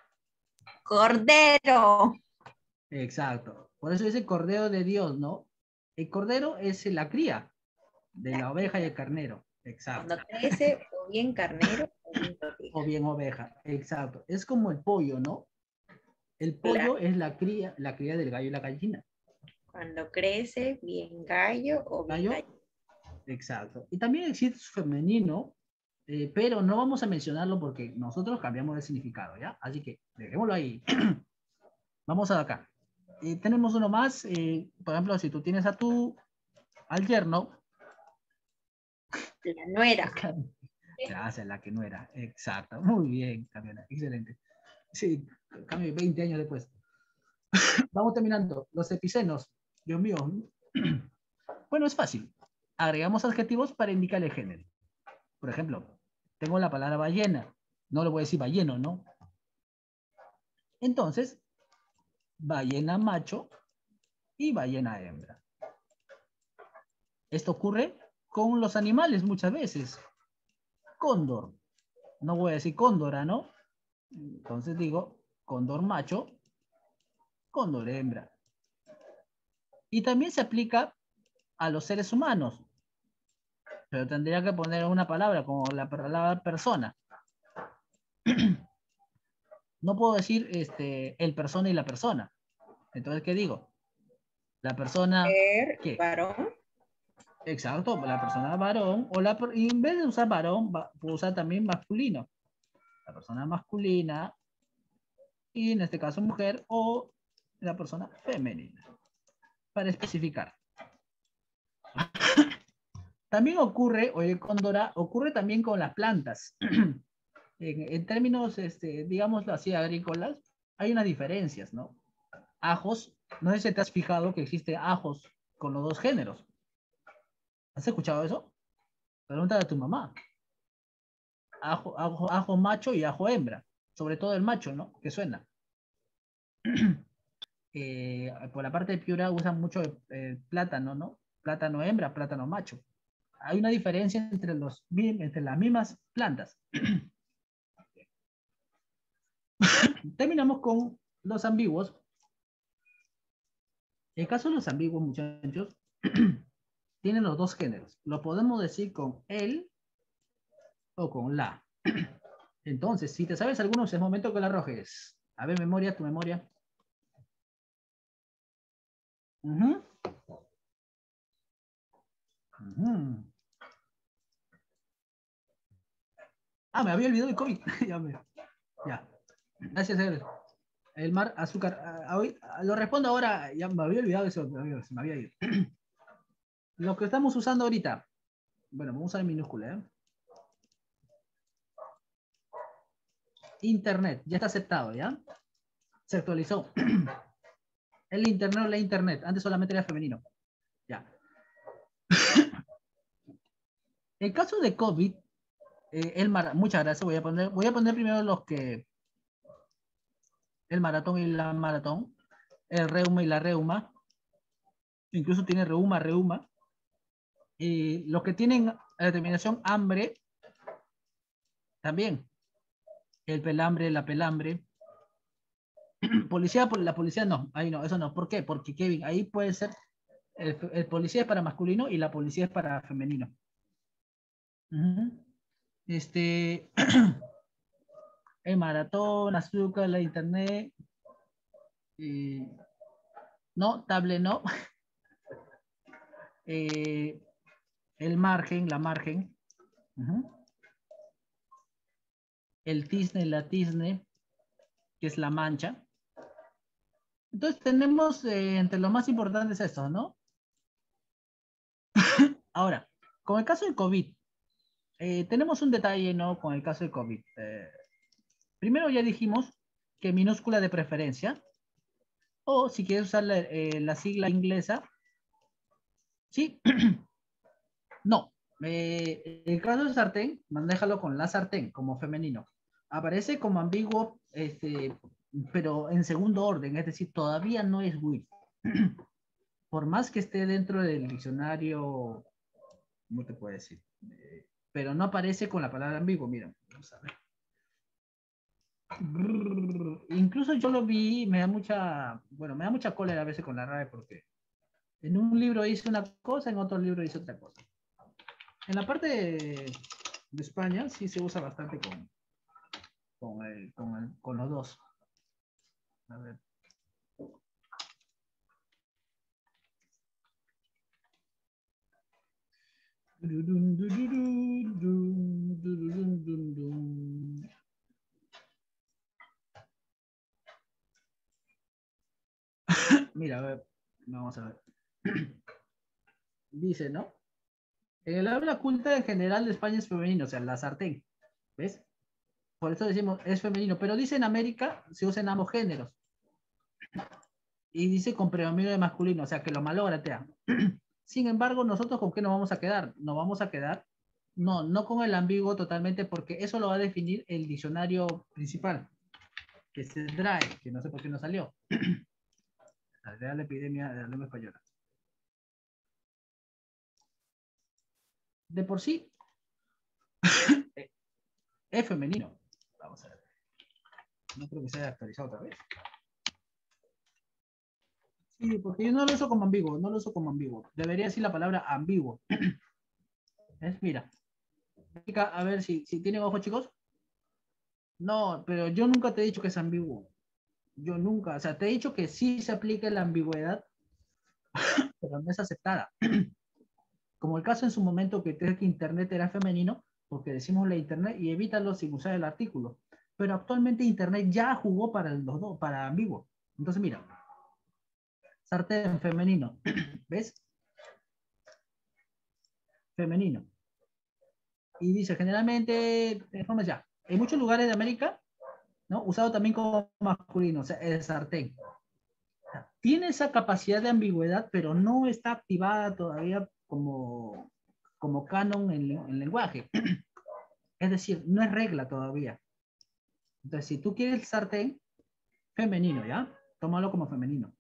S2: Cordero.
S1: Exacto. Por eso dice cordero de Dios, ¿no? El cordero es la cría de la, la oveja cría. Y el carnero. Exacto.
S2: Cuando crece, o bien carnero o bien oveja.
S1: O bien oveja. Exacto. Es como el pollo, ¿no? El pollo claro. es la cría, la cría del gallo y la gallina.
S2: Cuando crece, bien gallo o bien gallo. gallo.
S1: Exacto. Y también existe su femenino, eh, pero no vamos a mencionarlo porque nosotros cambiamos de significado, ¿ya? Así que dejémoslo ahí. Vamos a acá. Eh, tenemos uno más. Eh, por ejemplo, si tú tienes a tu, al yerno.
S2: La nuera.
S1: Gracias, la que no era. Exacto. Muy bien, Camila. Excelente. Sí, cambio veinte años después. Vamos terminando. Los epicenos. Dios mío. Bueno, es fácil. Agregamos adjetivos para indicar el género. Por ejemplo, tengo la palabra ballena. No le voy a decir balleno, ¿no? Entonces, ballena macho y ballena hembra. Esto ocurre con los animales muchas veces. Cóndor. No voy a decir cóndora, ¿no? Entonces digo cóndor macho, cóndor hembra. Y también se aplica a los seres humanos. Pero tendría que poner una palabra como la palabra persona. No puedo decir este, el persona y la persona. Entonces, ¿qué digo? La persona...
S2: Er,
S1: ¿qué?
S2: Varón.
S1: Exacto, la persona varón. O la, y en vez de usar varón, puedo usar también masculino. La persona masculina. Y en este caso mujer o la persona femenina. Para especificar. También ocurre, oye, Cóndora, ocurre también con las plantas. en, en términos, este, digámoslo así, agrícolas, hay unas diferencias, ¿no? Ajos, no sé si te has fijado que existe ajos con los dos géneros. ¿Has escuchado eso? Pregúntale a tu mamá. Ajo, ajo, ajo macho y ajo hembra. Sobre todo el macho, ¿no? Que suena. eh, por la parte de Piura usan mucho eh, plátano, ¿no? Plátano hembra, plátano macho. Hay una diferencia entre, los, entre las mismas plantas. Terminamos con los ambiguos. En el caso de los ambiguos, muchachos, tienen los dos géneros. Lo podemos decir con el o con la. Entonces, si te sabes algunos, es momento que la arrojes. A ver, memoria, tu memoria. Uh-huh. Uh-huh. Ah, me había olvidado el COVID. ya, me... ya. Gracias, Ever. El mar, azúcar. Ah, hoy, ah, lo respondo ahora. Ya me había olvidado eso. Se me había ido. Lo que estamos usando ahorita. Bueno, vamos a usar en minúscula. ¿eh? Internet. Ya está aceptado, ¿ya? Se actualizó. El internet o la internet. Antes solamente era femenino. Ya. El caso de COVID. Eh, el mar... Muchas gracias. Voy a poner, voy a poner primero los que. El maratón y la maratón. El reuma y la reuma. Incluso tiene reuma, reuma. Y los que tienen la terminación hambre, también. El pelambre, la pelambre. Policía, la policía no, ahí no, eso no. ¿Por qué? Porque Kevin, ahí puede ser, el, el policía es para masculino y la policía es para femenino. Uh-huh. Este, el maratón, azúcar, la internet. Eh, no, tablet no. eh, el margen, la margen. Uh-huh. El tizne, la tizne, que es la mancha. Entonces tenemos eh, entre los más importantes estos, ¿no? Ahora, con el caso del COVID, eh, tenemos un detalle, ¿no? Con el caso del COVID. Eh, primero ya dijimos que minúscula de preferencia, o si quieres usar la, eh, la sigla inglesa, ¿sí? no. Eh, el caso del sartén, manéjalo con la sartén como femenino. Aparece como ambiguo, este, pero en segundo orden, es decir, todavía no es with. Por más que esté dentro del diccionario, ¿cómo te puedo decir? Eh, pero no aparece con la palabra ambiguo, mira, vamos a ver. Incluso yo lo vi, me da mucha, bueno, me da mucha cólera a veces con la R A E porque en un libro dice una cosa, en otro libro dice otra cosa. En la parte de, de España sí se usa bastante con, con, el, con, el, con los dos. A ver. Mira, a ver, vamos a ver. Dice, ¿no? En el habla culta en general de España es femenino, o sea, la sartén. ¿Ves? Por eso decimos es femenino. Pero dice en América se usa en ambos géneros. Y dice con predominio de masculino, o sea, que lo malogra, tea. Sin embargo, nosotros con qué nos vamos a quedar? Nos vamos a quedar, no, no con el ambiguo totalmente, porque eso lo va a definir el diccionario principal, que es el D R A E, que no sé por qué no salió. La Real Epidemia de la Lengua Española. De por sí, es femenino. Vamos a ver. No creo que se haya actualizado otra vez. Sí, porque yo no lo uso como ambiguo, no lo uso como ambiguo. Debería decir la palabra ambiguo. ¿Ves? Mira. A ver si, si tienen ojos, chicos. No, pero yo nunca te he dicho que es ambiguo. Yo nunca, o sea, te he dicho que sí se aplica la ambigüedad, pero no es aceptada. Como el caso en su momento que crees que Internet era femenino, porque decimos la Internet y evítalo sin usar el artículo. Pero actualmente Internet ya jugó para el dos, para ambiguo. Entonces, mira, sartén femenino, ¿ves? Femenino. Y dice, generalmente, formas ya, en muchos lugares de América, ¿no? Usado también como masculino, o sea, el sartén. Tiene esa capacidad de ambigüedad, pero no está activada todavía como, como canon en, en lenguaje. Es decir, no es regla todavía. Entonces, si tú quieres el sartén femenino, ¿ya? Tómalo como femenino.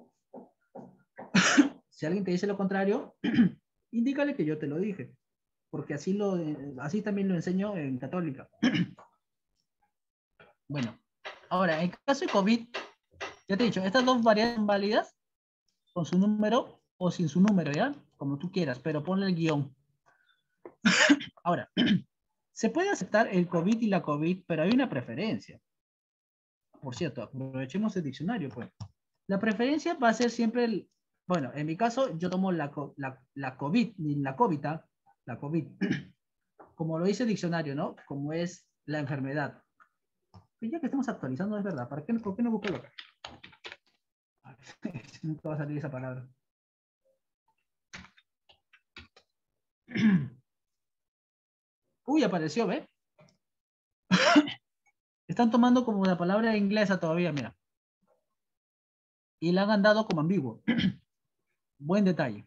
S1: Si alguien te dice lo contrario, indícale que yo te lo dije. Porque así, lo, así también lo enseño en Católica. Bueno, ahora, en caso de COVID, ya te he dicho, estas dos variedades son válidas con su número o sin su número, ¿ya? Como tú quieras, pero ponle el guión. Ahora, se puede aceptar el COVID y la COVID, pero hay una preferencia. Por cierto, aprovechemos el diccionario, pues. La preferencia va a ser siempre el, Bueno, en mi caso, yo tomo la, co- la, la COVID, la COVID, la COVID, como lo dice el diccionario, ¿no? Como es la enfermedad. Y ya que estamos actualizando, es verdad. ¿Para qué, ¿Por qué no busco acá? Nunca va a salir esa palabra. Uy, apareció, ¿ve? Están tomando como la palabra inglesa todavía, mira. Y la han dado como ambiguo. Buen detalle.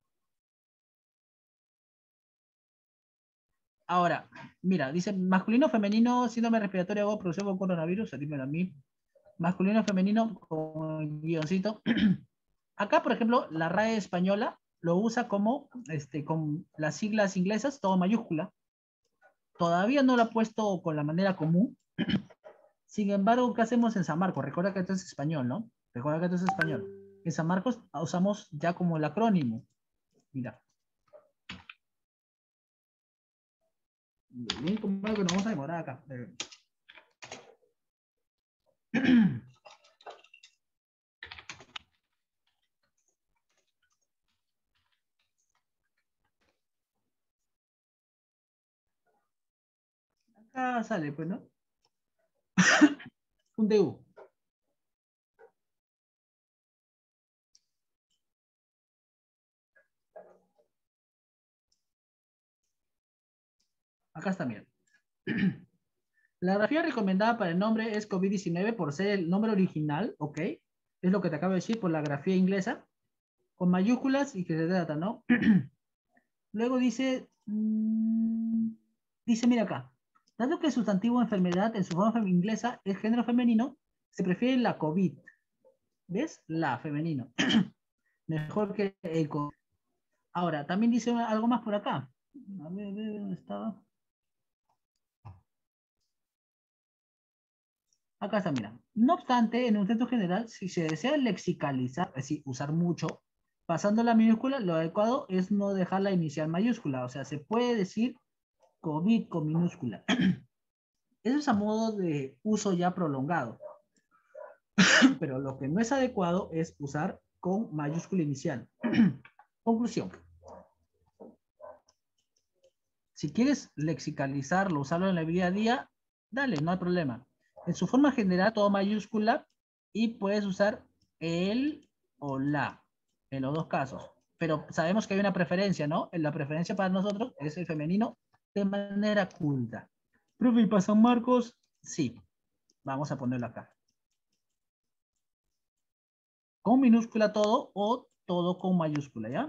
S1: Ahora, mira, dice masculino, femenino, síndrome respiratorio agudo producido por coronavirus, dímelo a mí. Masculino, femenino, con guioncito. Acá, por ejemplo, la R A E española lo usa como, este, con las siglas inglesas, todo mayúscula. Todavía no lo ha puesto con la manera común. Sin embargo, ¿qué hacemos en San Marcos? Recuerda que esto es español, ¿no? Recuerda que esto es español. En San Marcos usamos ya como el acrónimo. Mira. Lo único malo que nos vamos a demorar acá. Acá sale, pues, ¿no? Un D U. Acá está, mira. La grafía recomendada para el nombre es COVID diecinueve por ser el nombre original, ¿ok? Es lo que te acabo de decir por la grafía inglesa, con mayúsculas y que se trata, ¿no? Luego dice, mmm, dice, mira acá, dado que el sustantivo enfermedad en su forma inglesa es género femenino, se prefiere la COVID. ¿Ves? La femenino. Mejor que el COVID. Ahora, también dice algo más por acá. A ver, a ver, ¿dónde estaba? Acá está, mira. No obstante, en un texto general, si se desea lexicalizar, es decir, usar mucho, pasando la minúscula, lo adecuado es no dejar la inicial mayúscula. O sea, se puede decir COVID con minúscula. Eso es a modo de uso ya prolongado. Pero lo que no es adecuado es usar con mayúscula inicial. Conclusión. Si quieres lexicalizarlo, usarlo en la vida a día, dale, no hay problema. En su forma general, todo mayúscula y puedes usar el o la en los dos casos. Pero sabemos que hay una preferencia, ¿no? La preferencia para nosotros es el femenino de manera culta. Profe, ¿y para San Marcos? Sí. Vamos a ponerlo acá. Con minúscula todo o todo con mayúscula, ¿ya?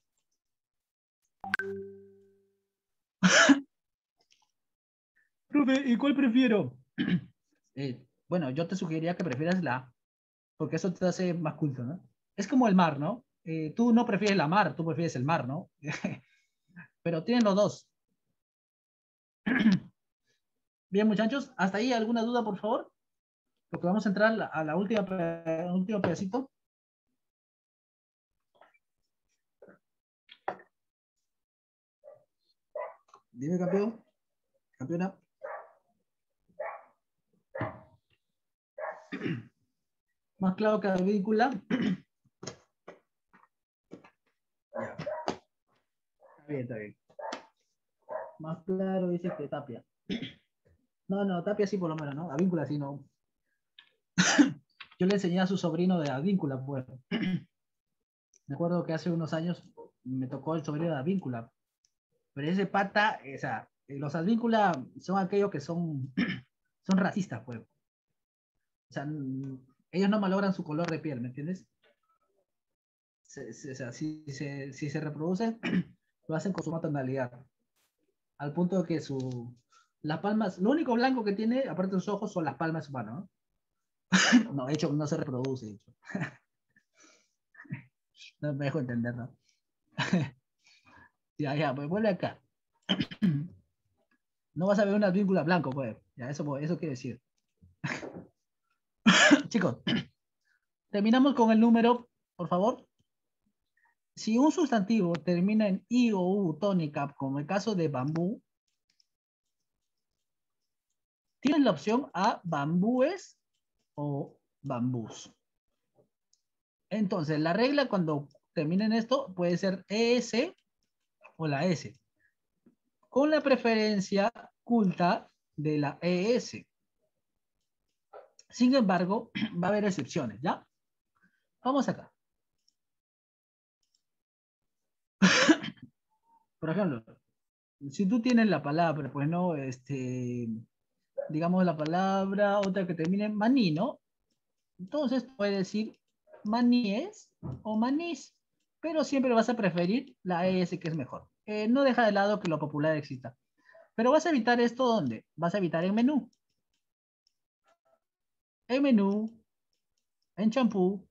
S1: Profe, ¿y cuál prefiero? Eh, bueno, yo te sugeriría que prefieras la A, porque eso te hace más culto, ¿no? Es como el mar, ¿no? Eh, tú no prefieres la mar, tú prefieres el mar, ¿no? Pero tienen los dos. Bien, muchachos, ¿hasta ahí alguna duda, por favor? Porque vamos a entrar a la, a la última, al último pedacito. Dime, campeón. Campeona. Más claro que la víncula. Está bien, está bien. Más claro dice que Tapia. No, no, Tapia sí por lo menos, ¿no? Advíncula sí no. Yo le enseñé a su sobrino de Advíncula, pues. Me acuerdo que hace unos años me tocó el sobrino de Advíncula. Pero ese pata, o sea, los Advíncula son aquellos que son, son racistas, pues. O sea, ellos no malogran su color de piel, ¿me entiendes? Se, se, o sea, si se, si se reproducen, lo hacen con su tonalidad. Al punto de que su, las palmas, lo único blanco que tiene, aparte de sus ojos, son las palmas de su mano, ¿no? No, de hecho, no se reproduce, de hecho. No me dejo entender, ¿no? Ya, ya, pues vuelve acá. No vas a ver una víncula blanco, pues. Ya, eso, eso quiere decir. Chicos, terminamos con el número, por favor. Si un sustantivo termina en i o u tónica, como el caso de bambú, tienes la opción a bambúes o bambús. Entonces, la regla cuando termina en esto, puede ser E S o la S, con la preferencia culta de la E S. Sin embargo, va a haber excepciones, ¿ya? Vamos acá. Por ejemplo, si tú tienes la palabra, pues no, este, digamos la palabra, otra que termine en maní, ¿no? Entonces puedes decir maníes o manís, pero siempre vas a preferir la E S, que es mejor. Eh, no deja de lado que lo popular exista. Pero vas a evitar esto, ¿dónde? Vas a evitar en menú. En menú, en champú,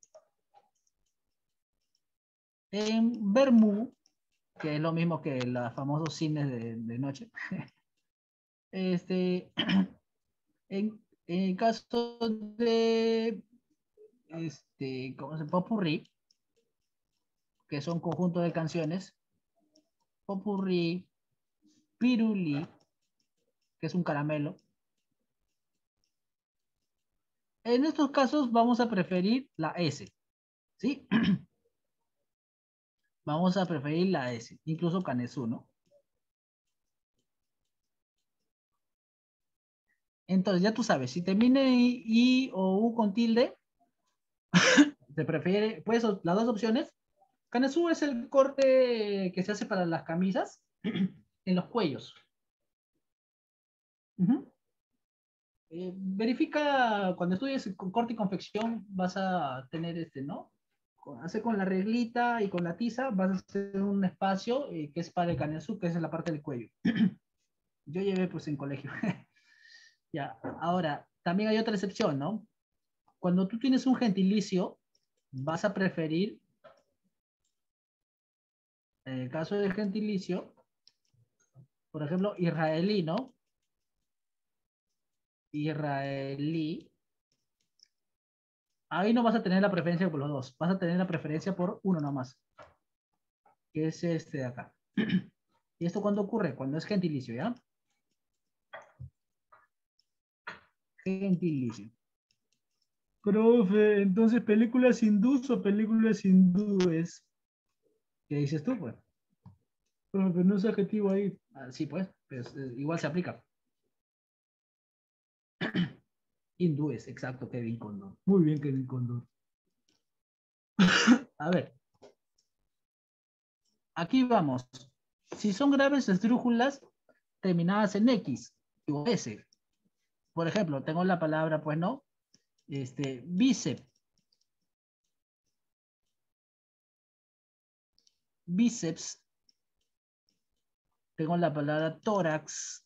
S1: en vermú, que es lo mismo que los famosos cines de, de noche. Este, en, en caso de, este, ¿cómo se llama? Popurrí, que son conjuntos de canciones. Popurrí, pirulí, que es un caramelo. En estos casos vamos a preferir la S, ¿sí? Vamos a preferir la S, incluso Canesú, ¿no? Entonces, ya tú sabes, si termina I, I o U con tilde, te prefiere, pues las dos opciones. Canesú es el corte que se hace para las camisas en los cuellos. Uh-huh. Eh, verifica, cuando estudies con corte y confección, vas a tener este, ¿no? Hace con la reglita y con la tiza, vas a hacer un espacio eh, que es para el canesú, que es en la parte del cuello. Yo llevé pues en colegio. Ya, ahora, también hay otra excepción, ¿no? Cuando tú tienes un gentilicio, vas a preferir, en el caso del gentilicio, por ejemplo, israelí, ¿no? Israelí. Ahí no vas a tener la preferencia por los dos, vas a tener la preferencia por uno nomás, que es este de acá. ¿Y esto cuándo ocurre? Cuando es gentilicio, ¿ya? Gentilicio. Profe, entonces películas hindús o películas hindúes. ¿Qué dices tú, pues? Profe, no es adjetivo ahí. Ah, sí, pues, pues eh, igual se aplica. Hindúes, exacto, Kevin Condor. Muy bien, Kevin Condor. A ver, aquí vamos. Si son graves esdrújulas terminadas en X o S, por ejemplo, tengo la palabra, pues no, este, bíceps, bíceps, tengo la palabra tórax,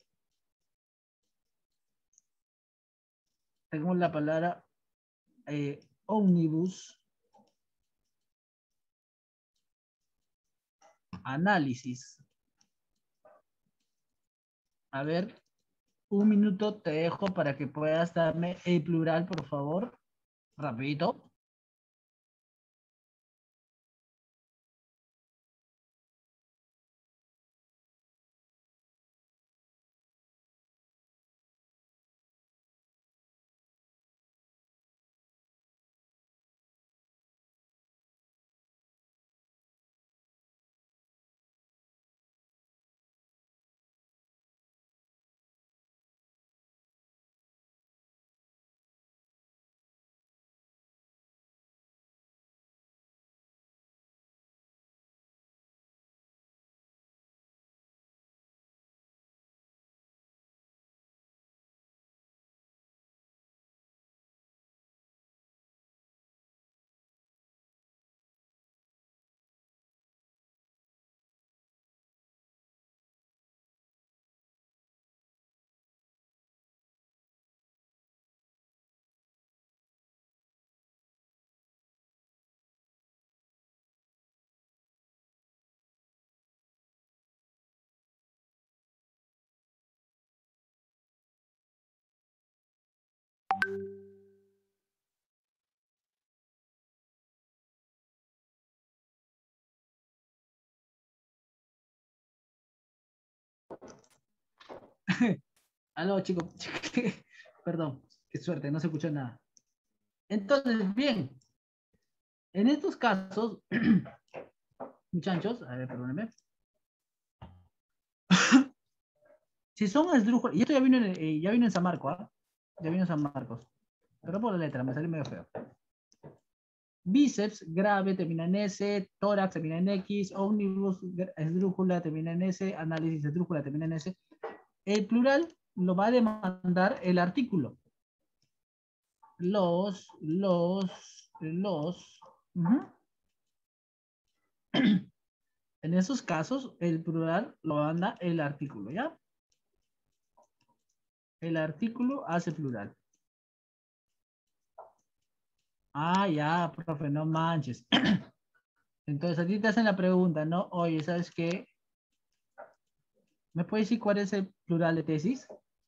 S1: tengo la palabra eh, ómnibus, análisis. A ver, un minuto te dejo para que puedas darme el plural, por favor. Rapidito. Aló, chicos. Perdón, qué suerte, no se escuchó nada. Entonces, bien, En estos casos, muchachos, a ver, perdónenme. Si son esdrújulas, y esto ya vino en, eh, ya vino en San Marcos, ¿ah? Ya vino en San Marcos. Pero por la letra, me salió medio feo. Bíceps, grave, termina en S, tórax, termina en X, ómnibus, esdrújula, termina en S, análisis, esdrújula, termina en S. El plural lo va a demandar el artículo. Los, los, los. Uh-huh. En esos casos, el plural lo manda el artículo, ¿ya? El artículo hace plural. Ah, ya, profe, no manches. Entonces a ti te hacen la pregunta, ¿no? Oye, ¿sabes qué? ¿Me puedes decir cuál es el plural de tesis?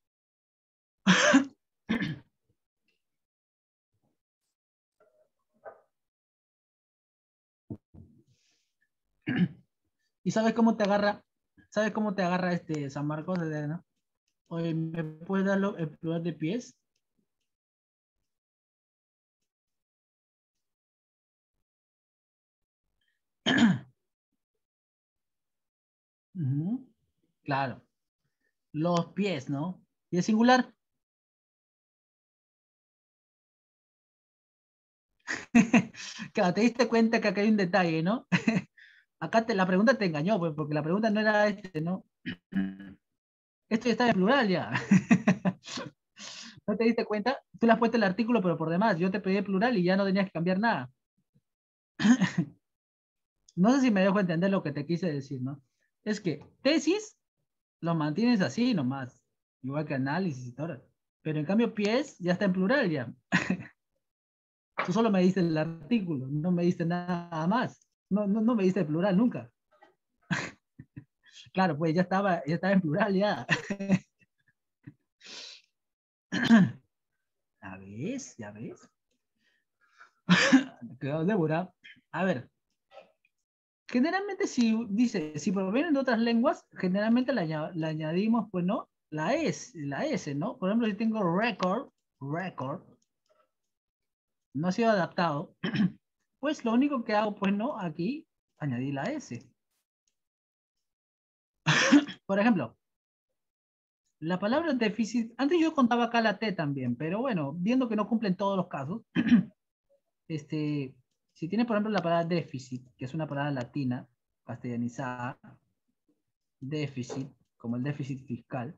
S1: ¿Y sabes cómo te agarra? ¿Sabes cómo te agarra este San Marcos? ¿No? Oye, ¿me puedes dar lo- el plural de pies? Ujú. Claro, los pies, ¿no? Y es singular. Claro, te diste cuenta que acá hay un detalle, ¿no? Acá te, la pregunta te engañó, pues, porque la pregunta no era este, ¿no? Esto ya está en plural ya. ¿No te diste cuenta? Tú le has puesto el artículo, pero por demás. Yo te pedí el plural y ya no tenías que cambiar nada. No sé si me dejo entender lo que te quise decir, ¿no? Es que tesis lo mantienes así nomás, igual que análisis y todo. Pero en cambio pies ya está en plural ya. Tú solo me diste el artículo, no me diste nada más. No, no, no me diste el plural nunca. Claro, pues ya estaba, ya estaba en plural ya. ¿Ya ves? ¿Ya ves? Quedó Débora. A ver, generalmente si dice, si provienen de otras lenguas, generalmente le, aña- le añadimos, pues, ¿no? La S, la S, ¿no? Por ejemplo, si tengo record, record, no ha sido adaptado, pues lo único que hago, pues, ¿no? Aquí, añadir la S. Por ejemplo, la palabra déficit, antes yo contaba acá la T también, pero bueno, viendo que no cumplen todos los casos, este, si tiene, por ejemplo, la palabra déficit, que es una palabra latina, castellanizada, déficit, como el déficit fiscal,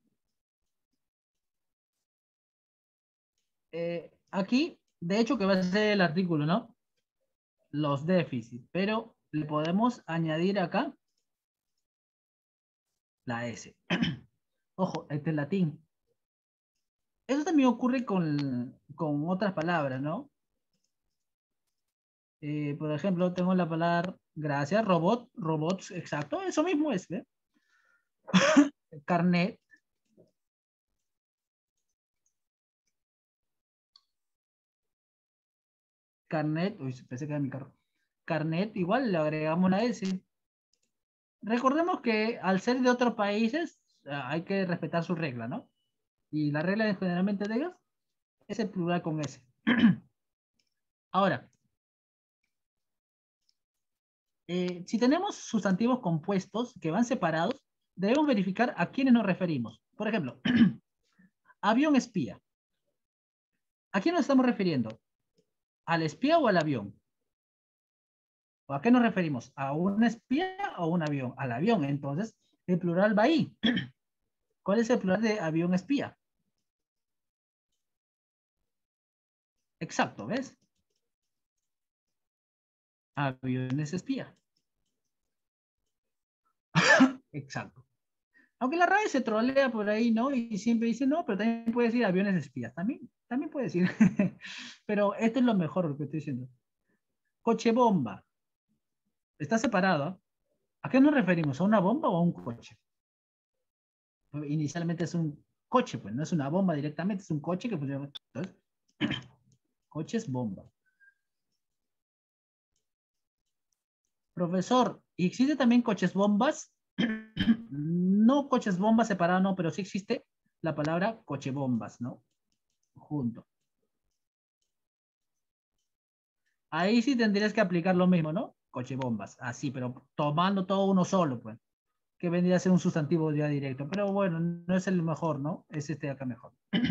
S1: eh, aquí, de hecho, que va a ser el artículo, ¿no? Los déficits, pero le podemos añadir acá la S. Ojo, este es latín. Eso también ocurre con, con otras palabras, ¿no? Eh, por ejemplo, tengo la palabra gracias, robot, robots, exacto, eso mismo es, ¿eh? Carnet, carnet, uy, pensé que era mi carro. Carnet, igual le agregamos la S. Recordemos que al ser de otros países, ah, hay que respetar su regla, ¿no? Y la regla de- generalmente de ellos es el plural con S. Ahora, eh, si tenemos sustantivos compuestos que van separados, debemos verificar a quiénes nos referimos. Por ejemplo, avión espía. ¿A quién nos estamos refiriendo? ¿Al espía o al avión? ¿O a qué nos referimos? ¿A un espía o un avión? Al avión. Entonces, el plural va ahí. ¿Cuál es el plural de avión espía? Exacto, ¿ves? Aviones espía. Exacto. Aunque la RAE se trolea por ahí, ¿no? Y siempre dice, no, pero también puede decir aviones espías. También, también puede decir. Pero esto es lo mejor lo que estoy diciendo. Coche bomba. Está separado. ¿A qué nos referimos? ¿A una bomba o a un coche? Inicialmente es un coche, pues no es una bomba directamente, es un coche que funciona. Entonces, coches bomba. Profesor, ¿y existe también coches bombas? No coches bombas separados, no, pero sí existe la palabra coche bombas, ¿no? Junto. Ahí sí tendrías que aplicar lo mismo, ¿no? Coche bombas, así, pero tomando todo uno solo, pues. Que vendría a ser un sustantivo ya directo. Pero bueno, no es el mejor, ¿no? Es este de acá mejor.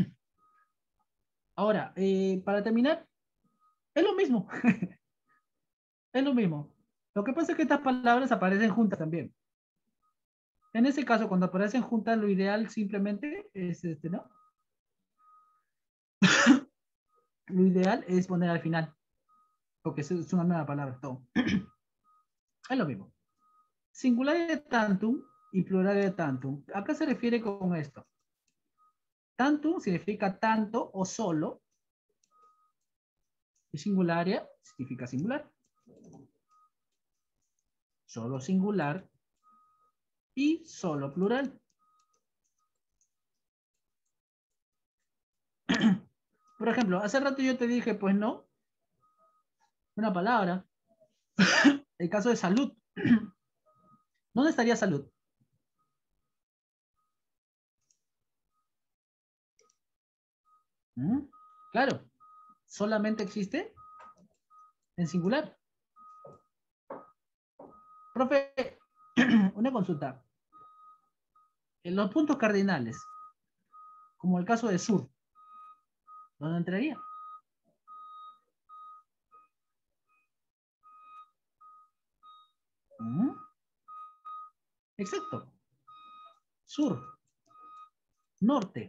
S1: Ahora, eh, para terminar, es lo mismo. Es lo mismo. Lo que pasa es que estas palabras aparecen juntas también. En ese caso, cuando aparecen juntas, lo ideal simplemente es este, ¿no? Lo ideal es poner al final, porque es una nueva palabra, todo. Es lo mismo. Singular de tantum y plural de tantum. ¿A qué se refiere con esto? Tantum significa tanto o solo. Y singularia significa singular. Solo singular y solo plural. Por ejemplo, hace rato yo te dije, pues no, una palabra. El caso de salud. ¿Dónde estaría salud? ¿Mm? Claro, solamente existe en singular. Profe, una consulta. En los puntos cardinales, como el caso de sur, ¿dónde entraría? ¿Mm? Exacto. Sur. Norte.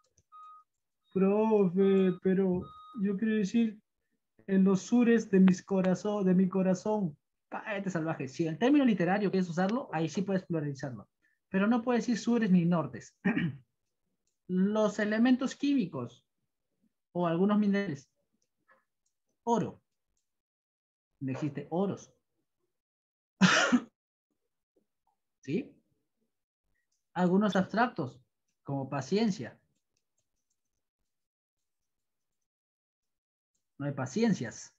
S1: Profe, pero yo quiero decir en los sures de mis corazón, de mi corazón. Cállate salvaje. Si el término literario quieres usarlo, ahí sí puedes pluralizarlo. Pero no puedes decir sures ni nortes. Los elementos químicos o algunos minerales. Oro. No existe oros. ¿Sí? Algunos abstractos, como paciencia. No hay paciencias.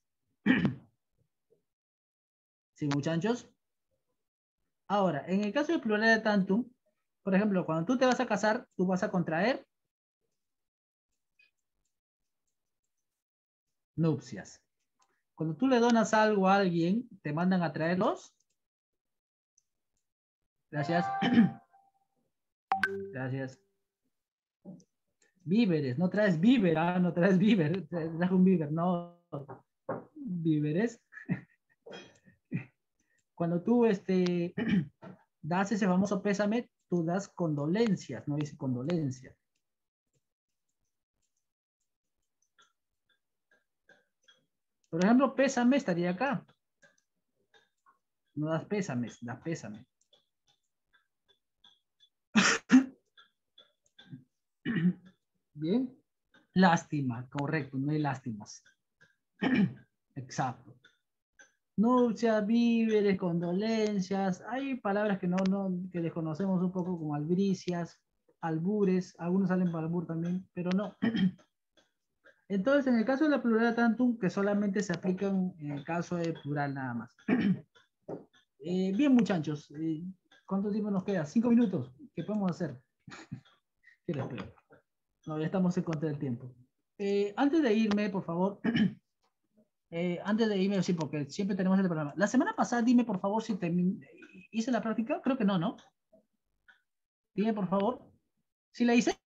S1: ¿Sí, muchachos? Ahora, en el caso del plural de tantum, por ejemplo, cuando tú te vas a casar, tú vas a contraer nupcias. Cuando tú le donas algo a alguien, te mandan a traerlos. Gracias. Gracias. Víveres, no traes víver, ¿ah? No traes víver, traes un víver, no. Víveres. Cuando tú este, das ese famoso pésame, tú das condolencias, no dice condolencias. Por ejemplo, pésame estaría acá. No das pésames, das pésame. Bien. Lástima, correcto, no hay lástimas. Exacto. Nupcias, víveres, condolencias. Hay palabras que no, no, que desconocemos un poco como albricias, albures, algunos salen para albur también, pero no. Entonces, en el caso de la plural tantum, que solamente se aplican en el caso de plural nada más. Eh, bien, muchachos, eh, ¿cuánto tiempo nos queda? Cinco minutos. ¿Qué podemos hacer? ¿Qué les espero? No, ya estamos en contra del tiempo. Eh, antes de irme, por favor, eh, antes de irme, sí, porque siempre tenemos este programa. La semana pasada, dime, por favor, si te, hice la práctica. Creo que no, ¿no? Dime, por favor. ¿Sí la hice?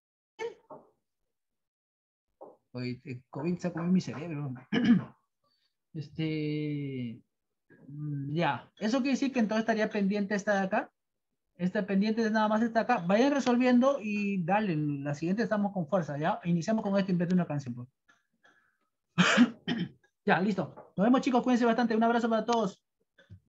S1: Oye, el COVID se ha comido mi cerebro. Este... Ya. Eso quiere decir que entonces estaría pendiente esta de acá. Esta pendiente es nada más esta acá. Vayan resolviendo y dale. La siguiente estamos con fuerza, ¿ya? Iniciamos con esto en vez de una canción. Pues. Ya, listo. Nos vemos, chicos. Cuídense bastante. Un abrazo para todos.